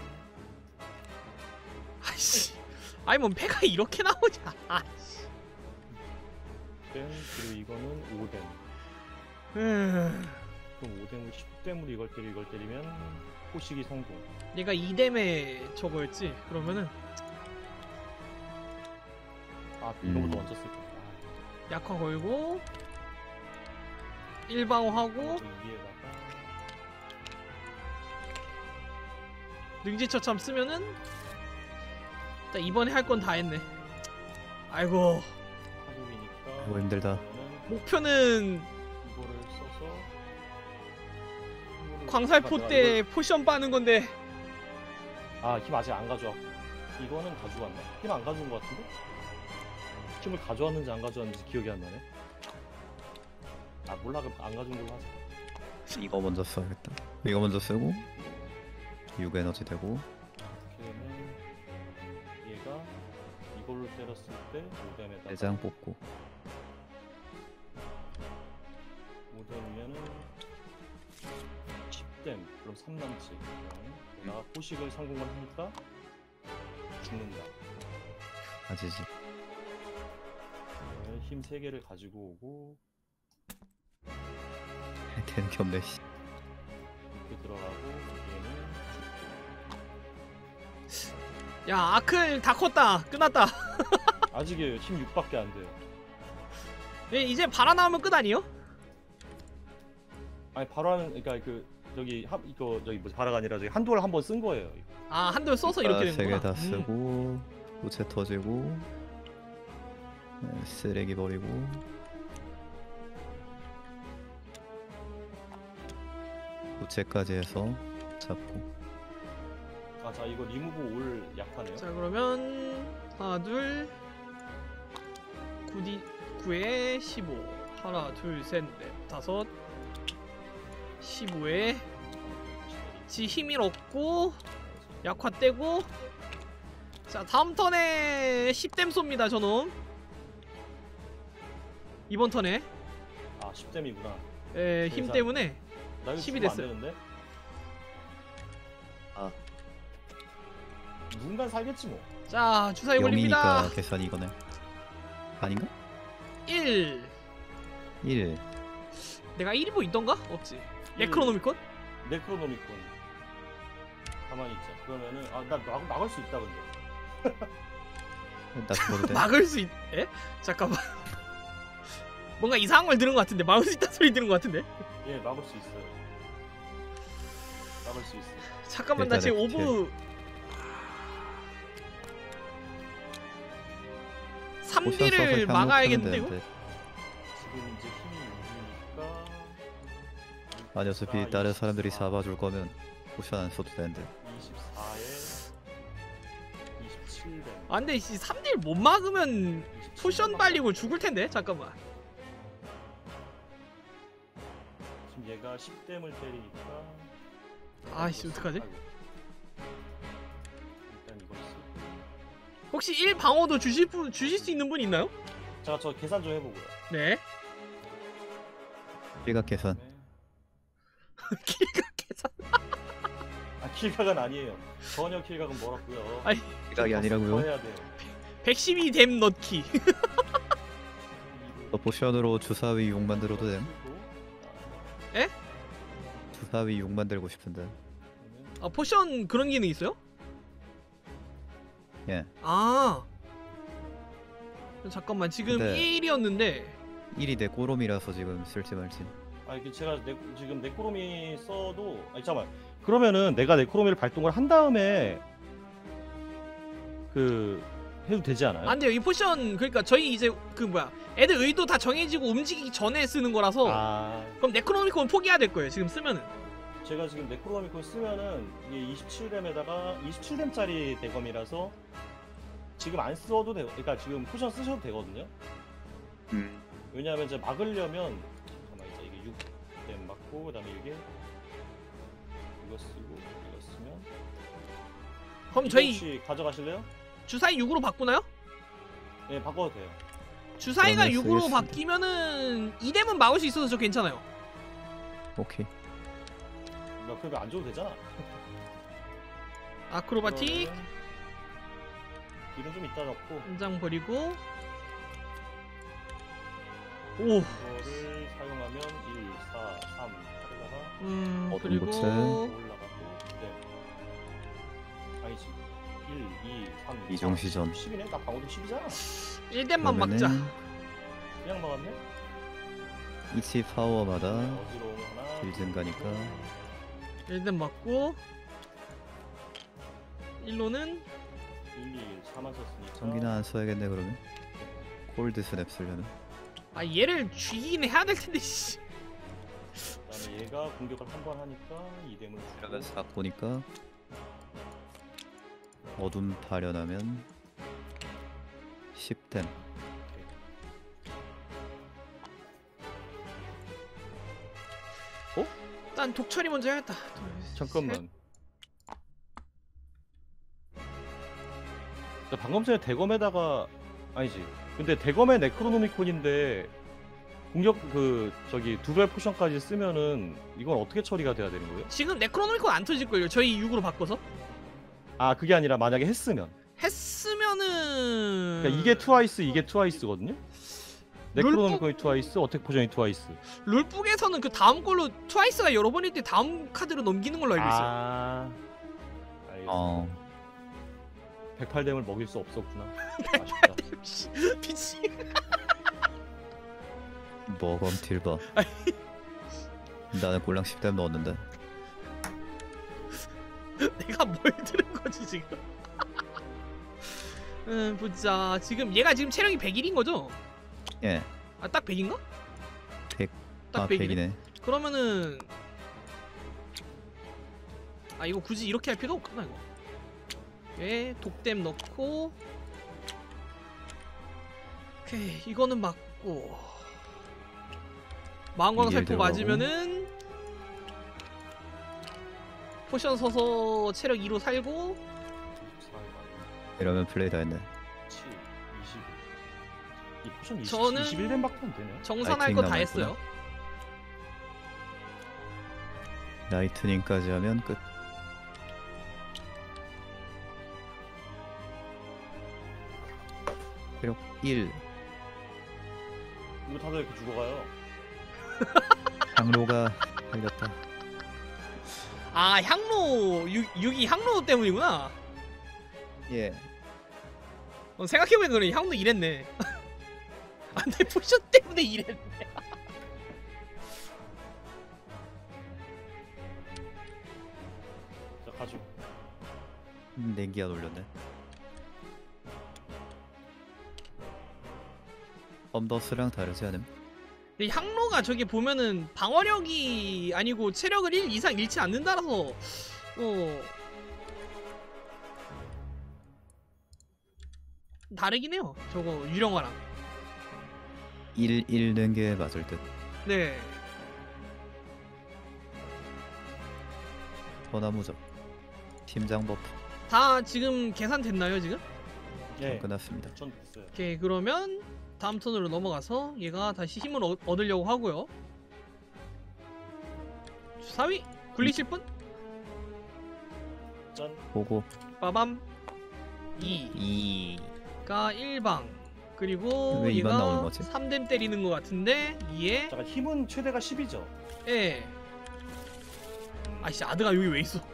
아이씨. 아니 뭐 패가 이렇게 나오냐. 아이씨. 6댐 그리고 이거는 5댐. 그럼 5댐을 10댐으로 이걸 때리면 포식이 성공. 얘가 2댐에 저거였지. 그러면은 아 이거보다 먼저 쓸 거야. 약화 걸고 1방어하고 위에다가 능지처참 쓰면은 일단 이번에 할 건 다 했네. 아이고. 하루이니까 아이고, 힘들다. 목표는 이거를 써서 광살포 때 포션 빠는 건데. 아힘 아직 안 가져왔고 이거는 가져왔나? 힘 안 가져온 것 같은데? 힘을 가져왔는지 안 가져왔는지 기억이 안 나네. 아 몰라 그럼 안 가져온 걸로 하자. 이거 먼저 써야겠다. 이거 먼저 쓰고 6 에너지 되고 그러면 얘가 이걸로 때렸을 때 5댐에다가 내장 뽑고 5댐이면은 10댐 그럼 3남치 나 포식을 성공을 하니까 죽는다. 가지지. 그러면 힘 3개를 가지고 오고 되는 게 없네. 씨. 이렇게 들어가고 얘는 야 아클 다 컸다. 끝났다. 아직이에요. 힘 6밖에 안 돼요. 얘 이제 바라 나오면 끝 아니에요? 아니 바로 하는 그러니까 그 저기 이거 저기 뭐 바라가 아니라 저기 한도를 한번 쓴 거예요. 이거. 아 한돌 써서 이렇게 된 3개 거구나. 다 쓰고 우체 터지고 네, 쓰레기 버리고 우체까지 해서 잡고 아 자 이거 리무브 올 약하네요. 자 그러면 하나 둘 9에 15 하나 둘셋넷 다섯 15에 지 힘이 없고 약화 떼고 자 다음 턴에 10댐 쏩니다 저놈. 이번 턴에 아 10댐이구나. 힘 세상. 때문에 나 이거 10이 죽으면 됐어요. 안 되는데? 아. 누군가 살겠지 뭐. 자 주사위 걸립니다. 0이니까 계산이 이거네. 아닌가? 1 1 내가 1이 뭐 있던가? 없지. 네크로노미콘? 네크로노미콘. 가만히 있자. 그러면은 나 막을 수 있다 근데. 나 죽어도 돼? 막을 수 있... 에? 잠깐만. 뭔가 이상한 걸 들은 것 같은데 막을 수 있다는 소리 들은 것 같은데? 예 막을 수 있어요. 막을 수 있어. 잠깐만 나 지금 일단은 오브 3D를 막아야겠는데 이거? 지금 이제 힘이 6이니까 아니 어차피 다른 사람들이 잡아줄 거면 포션 안 써도 되는데 24에 27댐. 아 근데 3D를 못 막으면 포션 발리고 죽을 텐데 잠깐만. 지금 얘가 10댐을 때리니까 아이씨 어떡하지? 아이고. 일단 이걸 쓰고 혹시 1 방어도 주실 수 있는 분 있나요? 제가 저 계산 좀 해보고요. 네. 킬각 계산 네. 킬각 계산. 아 킬각은 아니에요. 전혀 킬각은 멀었고요. 아니, 킬각이 아니라고요? 더 해야 돼요. 112댐 넣기. 너 포션으로 주사위 6 만들어도 됨? 에? 주사위 6 만들고 싶은데 아 포션 그런 기능 있어요? 예 아 잠깐만 지금 근데- 1이었는데 1이 내 꼬롬이라서 지금 쓸지 말지. 아 이게 제가 지금 네크로미 써도 아니 잠깐만 그러면은 내가 네크로미를 발동을 한 다음에 그 해도 되지 않아요? 안 돼요 이 포션. 그러니까 저희 이제 그 뭐야 애들 의도 다 정해지고 움직이기 전에 쓰는 거라서 아 그럼 네크로노미콘 포기해야 될 거예요 지금 쓰면은. 제가 지금 네크로미콘 쓰면은 이게 27댐에다가 27댐짜리 대검이라서 지금 안 써도 되고 그러니까 지금 포션 쓰셔도 되거든요. 왜냐하면 이제 막으려면 잠깐만 이제 이게 6댐 맞고 그다음에 이게 이거 쓰고 이거 쓰면 그럼 이거 저희 혹시 가져가실래요? 주사위 6으로 바꾸나요? 네 바꿔도 돼요. 주사위가 그러면 6으로 쓰겠습니다. 바뀌면은 2댐은 막을 수 있어서 저 괜찮아요. 오케이. 나 그거 안 줘도 되잖아. 아크로바틱 그러면 딜은 좀 이따 넣고 한 장 버리고 오 이거를 사용하면 1, 4, 3 하다가 어둠 그리고 고체. 올라가고 네. 아니지 1, 2, 3, 이종시전. 10이네? 나 방어도 10이잖아 1댐만 막자. 그냥 막았네? 이치 파워마다 어지러움 하나 딜 증가니까 1댐 맞고 1로는 1, 2, 1, 4만 썼으니까 전기나 안 써야겠네 그러면. 콜드 스냅 쓰려면. 아 얘를 죽이긴 해야 될 텐데 씨. 그다음에 얘가 공격을 한 번 하니까 2뎀을 그러면 주고 4 보니까 어둠 발현하면 10댐. 일단 독처리 먼저 해야겠다. 둘, 셋. 잠깐만. 나 방금 전에 대검에다가 아니지. 근데 대검에 네크로노미콘인데 공격 그 저기 두발 포션까지 쓰면은 이건 어떻게 처리가 돼야 되는 거예요? 지금 네크로노미콘 안 터질걸요. 저희 6으로 바꿔서 아 그게 아니라 만약에 했으면. 했으면은 그러니까 이게 트와이스 이게 트와이스거든요. 네크로노미콘이 트와이스, 어택 포션이 트와이스. 룰북에서는 그 다음 걸로 트와이스가 여러 번일 때 다음 카드로 넘기는 걸로 알고 있어요. 아 알겠어. 108뎀을 먹일 수 없었구나. 아쉽다. 미치. 뭐검 딜봐. 나는 꼴랑 10댐 넣었는데. 내가 뭘 들은 거지 지금? 보자. 지금 얘가 지금 체력이 101인 거죠? 예. 아 딱 100인가? 100. 딱 아 100이네. 100이네. 그러면은 아 이거 굳이 이렇게 할 필요 없구나 이거. 예, 독댐 넣고 오케이 이거는 맞고 마음광 살포 들어가고. 맞으면은 포션 서서 체력 2로 살고 24가 이러면 플레이 다 했네. 7, 20. 이 포션 20, 저는 21뎀밖에 안 되네. 정산할 라이트닝 거 다 남아있구나. 했어요. 라이트닝까지 하면 끝. 체력 1. 이거 다들 이렇게 죽어가요. 향로가 살렸다. 아 향로 6이 향로 때문이구나. 예. 생각해보니까 그래 향로 이랬네. 안돼 포션 때문에 이랬네. 자 가죠. 냉기가 놀렸네. 엄더스랑 다르지 않음? 근데 향로가 저기 보면은 방어력이 아니고 체력을 1 이상 잃지 않는다라서 다르긴 해요. 저거 유령화랑. 1 잃는 게 맞을 듯. 네. 허나무적. 팀장 버프. 다 지금 계산됐나요 지금? 예. 끝났습니다. 전 됐어요. 오케이 그러면 다음 턴으로 넘어가서 얘가 다시 힘을 얻으려고 하고요. 4위 굴리실 분? 짠. 보고 빠밤 2가 1방 그리고 왜 이만 나오는 얘가 거지? 3댐 때리는 것 같은데 2에 잠깐 힘은 최대가 10이죠. 예. 아이씨 아드가 여기 왜 있어?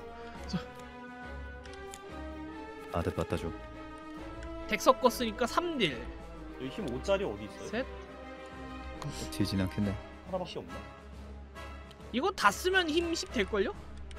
아드 갖다 줘. 덱 섞었으니까 3딜 여기 힘 5짜리 어디 있어요? 셋 지진 않겠네. 하나밖에 없나? 이거 다 쓰면 힘 10 될걸요?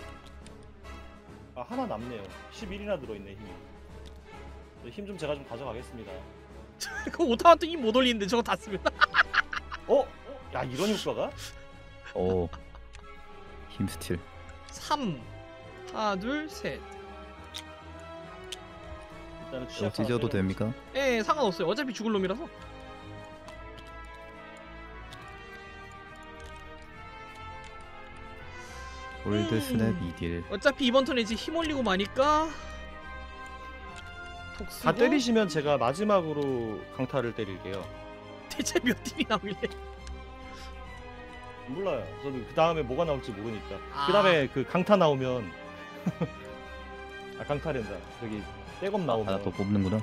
아 하나 남네요. 11이나 들어있네 힘이. 힘 좀 제가 좀 가져가겠습니다. 그거 오타마토 힘 못 올리는데 저거 다 쓰면 어? 야 이런 효과가? 오. 힘스틸. 3 하나 둘셋 일단은 이거 취약 하나 찢어도 때려놓지. 됩니까? 예 상관없어요 어차피 죽을 놈이라서 골드 스냅 2딜. 어차피 이번 턴에 이제 힘 올리고 마니까 독 쓰고 다 때리시면 제가 마지막으로 강타를 때릴게요. 대체 몇 딜이 나오길래 몰라요. 저도 그 다음에 뭐가 나올지 모르니까. 아. 그 다음에 그 강타 나오면 아 강탈된다. 저기 백업 나오면. 하나 더 뽑는구나.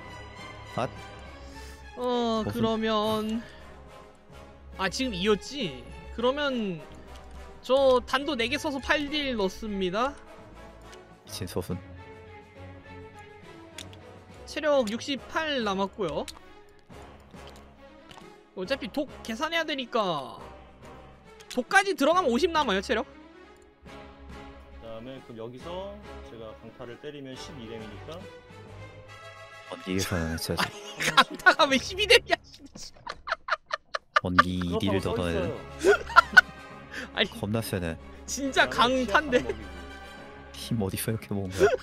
무슨- 그러면 아 지금 2였지? 그러면 저 단도 4개 써서 8딜 넣습니다. 미친 소순. 체력 68 남았고요. 어차피 독 계산해야 되니까 독까지 들어가면 50 남아요 체력. 그다음에 그럼 여기서 제가 강타를 때리면 12뎀이니까 번기 계산은 진짜 강타가 왜 12뎀이야? 번기 1을 더 넣어야 돼. 아니 겁나 세네. 진짜 강탄데. 힘 어디서 이렇게 먹은 거야?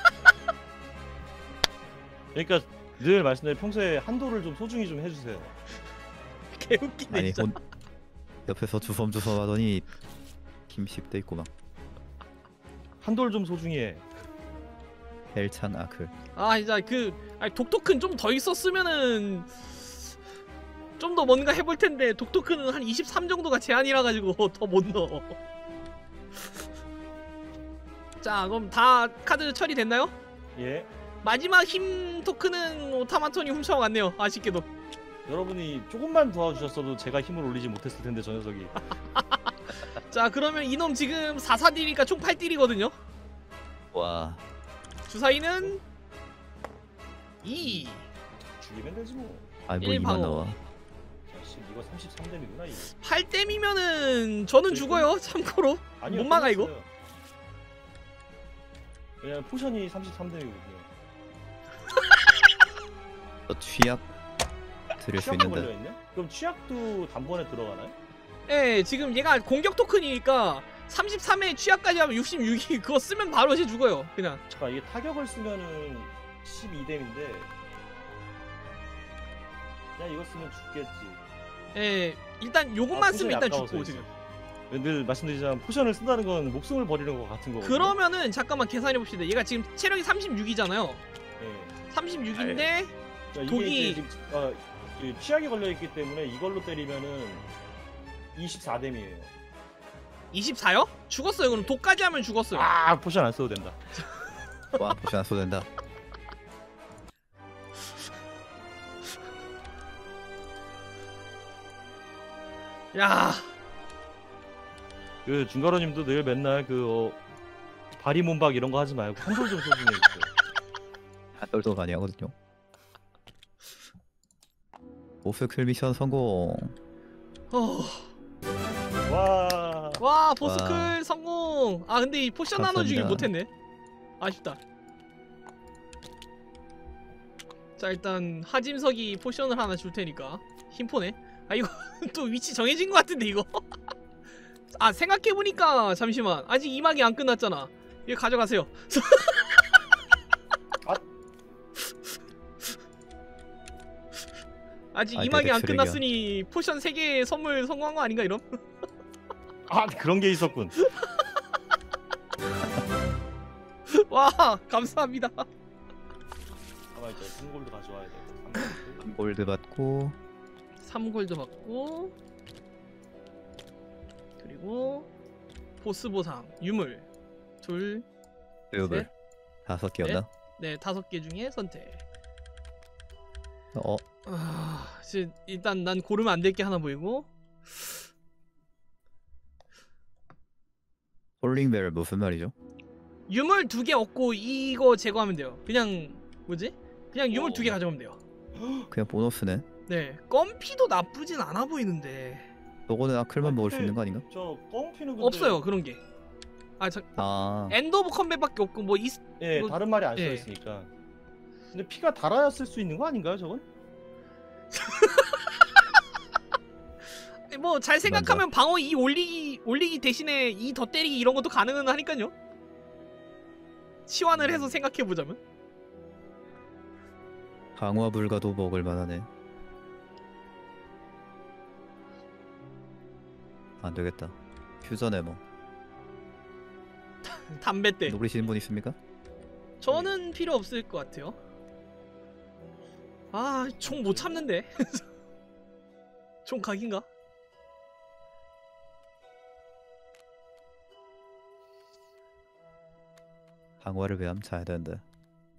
그러니까 늘 말씀드린 평소에 한도를 좀 소중히 좀 해주세요. 개웃기네 아니 진짜. 옆에서 주섬주섬 하더니 힘 10대 있고 막 한도를 좀 소중히 해. 엘찬 아클. 아 진짜 아니 독토큰 좀 더 있었으면은 좀 더 뭔가 해볼 텐데 독토큰은 한 23 정도가 제한이라 가지고 더 못 넣어. 자 그럼 다 카드 처리됐나요? 예. 마지막 힘 토큰은 오타마톤이 훔쳐갔네요. 아쉽게도. 여러분이 조금만 도와주셨어도 제가 힘을 올리지 못했을 텐데 저 녀석이. 자 그러면 이놈 지금 4-4딜이니까 총 8딜이거든요. 와 주사위는 2. 죽이면 되지 뭐. 아이 뭐 일 2만 방어. 나와. 자식 이거 33뎀이구나 이거. 8댐이면은 저는 죽어요. 참고로. 아니요, 못 막아, 이거? 끝났어요. 왜냐면 포션이 33뎀이거든요. 취약 들을 수 취약도 있는데 걸려있네? 그럼 취약도 단번에 들어가나요? 예, 지금 얘가 공격 토큰이니까 33에 취약까지 하면 66이 그거 쓰면 바로 이제 죽어요. 그냥. 잠깐 이게 타격을 쓰면은 12뎀인데 그냥 이거 쓰면 죽겠지. 예, 일단 요것만 아, 쓰면 일단 포션이 죽고 아까워서 지금. 늘 말씀드리자면 포션을 쓴다는 건 목숨을 버리는 것 같은 거거든요. 그러면은 잠깐만 계산해 봅시다. 얘가 지금 체력이 36이잖아요. 네. 36인데 그러니까 독이- 이게 이제 지금 이 취약이 걸려있기 때문에 이걸로 때리면은 24뎀이에요. 24요? 죽었어요. 그럼 독까지 하면 죽었어요. 아 포션 안 써도 된다. 와 포션 안 써도 된다. 야, 그 중가로님도 늘 맨날 바리 몸박 이런 거 하지 말고 한돌 좀 소중히 해주세요. 떨도 많이 하거든요. 보스클 미션 성공. 와. 와 보스클 성공. 아 근데 이 포션 나눠주기 감사합니다. 못했네. 아쉽다. 자 일단 하짐석이 포션을 하나 줄 테니까 힘포네. 아 이거 또 위치 정해진 것 같은데 이거. 아 생각해보니까 잠시만 아직 2막이 안 끝났잖아. 이거 가져가세요. 아직 아, 2막이 안 대대 쓰레기야. 끝났으니 포션 3개 선물 성공한 거 아닌가 이럼? 아 그런 게 있었군. 와 감사합니다. 아마 이제 3골드 가져와야 돼. 3골드. 골드 받고 3골드 받고 그리고 보스 보상 유물 둘, 르블 5개였나? 네 5개 중에 선택. 이제 일단 난 고르면 안 될 게 하나 보이고 홀링벨 무슨 말이죠? 유물 2개 얻고 이거 제거하면 돼요. 그냥 뭐지? 그냥 유물 2개 가져가면 돼요. 그냥 보너스네. 네 껌피도 나쁘진 않아 보이는데 저거는 아클만 먹을 수 있는 거 아닌가? 저 껌피는 근데 없어요 그런 게. 엔드 오브 컴뱃밖에 없고 뭐 예, 뭐- 다른 말이 안 예. 써 있으니까. 근데 피가 달아야 쓸 수 있는 거 아닌가요, 저건? 뭐 잘 생각하면 방어 2 올리기 대신에 2 더 때리기 이런 것도 가능은 하니까요. 치환을 해서 생각해 보자면. 강화 불가도 먹을 만하네. 안 되겠다. 퓨전에 뭐 담배 때. 노리시는 분 있습니까? 저는 필요 없을 것 같아요. 아, 총 못 참는데. 총 각인가? 강화를 왜 하면 자야 되는데.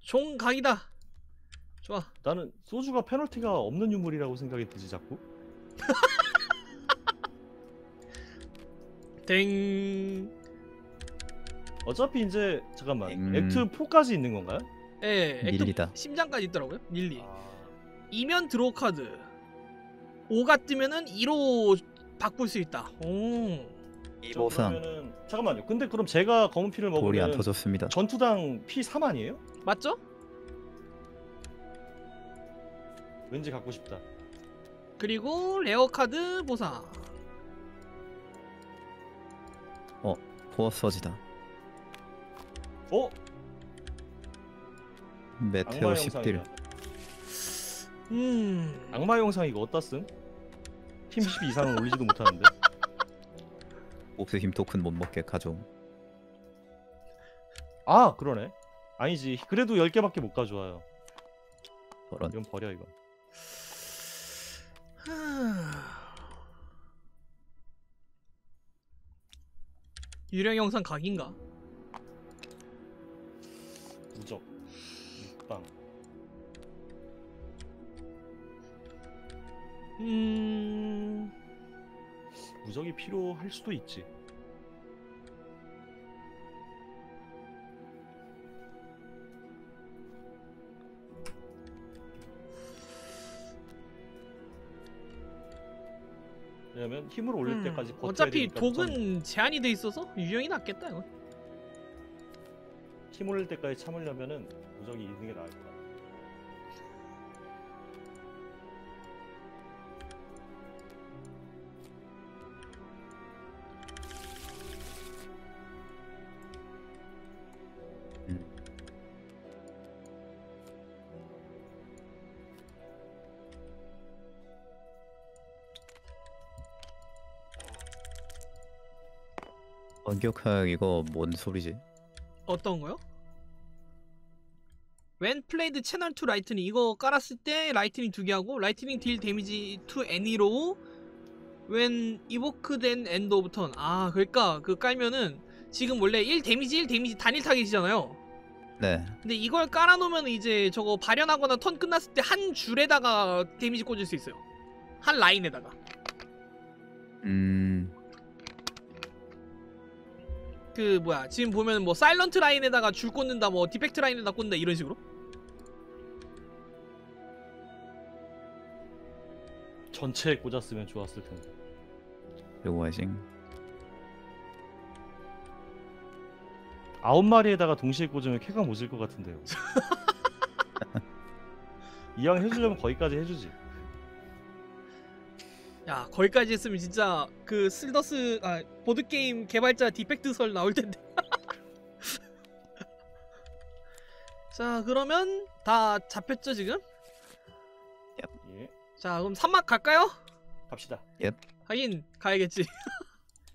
종각이다. 좋아. 나는 소주가 페널티가 없는 유물이라고 생각이 드지 자꾸. 땡. 어차피 이제 잠깐만 액트 4까지 있는 건가요? 예, 액트 밀리다. 심장까지 있더라고요. 밀리. 아, 이면 드로우 카드. 5가 뜨면은 2로 바꿀 수 있다. 오. 이보상 그러면은 잠깐만요. 근데 그럼 제가 검은 피를 볼이 안 먹으면 터졌습니다. 전투당 피 3 아니에요? 맞죠? 왠지 갖고 싶다. 그리고 레어 카드 보상. 포어서지다. 어? 메테오 악마 10딜. 영상이야. 악마 영상 이거 어디다 쓴? 팀 12 이상은 올리지도 못하는데. 옥스 힘 토큰 못 먹게 가져옴. 아 그러네. 아니지. 그래도 10개밖에 못 가져와요. 저런. 이건 버려 이거. 유령 영상 각인가? 무적, 빵. 무적이 필요할 수도 있지. 왜냐면 힘을 올릴 때까지 버텨야 어차피 되니까 독은 제한이 돼 있어서 유령이 낫겠다 이거. 힘 올릴 때까지 참으려면은 무적이 있는 게 나을 거야. 원격학 이거 뭔 소리지? 어떤 거요? When played channel 2 라이트닝 이거 깔았을 때 라이트닝 2개 하고 라이트닝 딜 데미지 to any row when evoked and end of turn. 아 그러니까 그 깔면은 지금 원래 1 데미지 단일 타겟이잖아요. 네. 근데 이걸 깔아놓으면 이제 저거 발현하거나 턴 끝났을 때 한 줄에다가 데미지 꽂을 수 있어요. 한 라인에다가. 그 뭐야 지금 보면 뭐 사일런트 라인에다가 줄 꽂는다 뭐 디펙트 라인에다 꽂는다 이런 식으로. 전체에 꽂았으면 좋았을 텐데. 요거하징. 9마리에다가 동시에 꽂으면 쾌감 오질 것 같은데요. 이왕 해주려면 거기까지 해주지. 야 거기까지 했으면 진짜 그 슬더스 보드게임 개발자 디펙트 설 나올 텐데. 자 그러면 다 잡혔죠 지금? 예, 자 그럼 3막 갈까요? 갑시다. 하긴 가야겠지.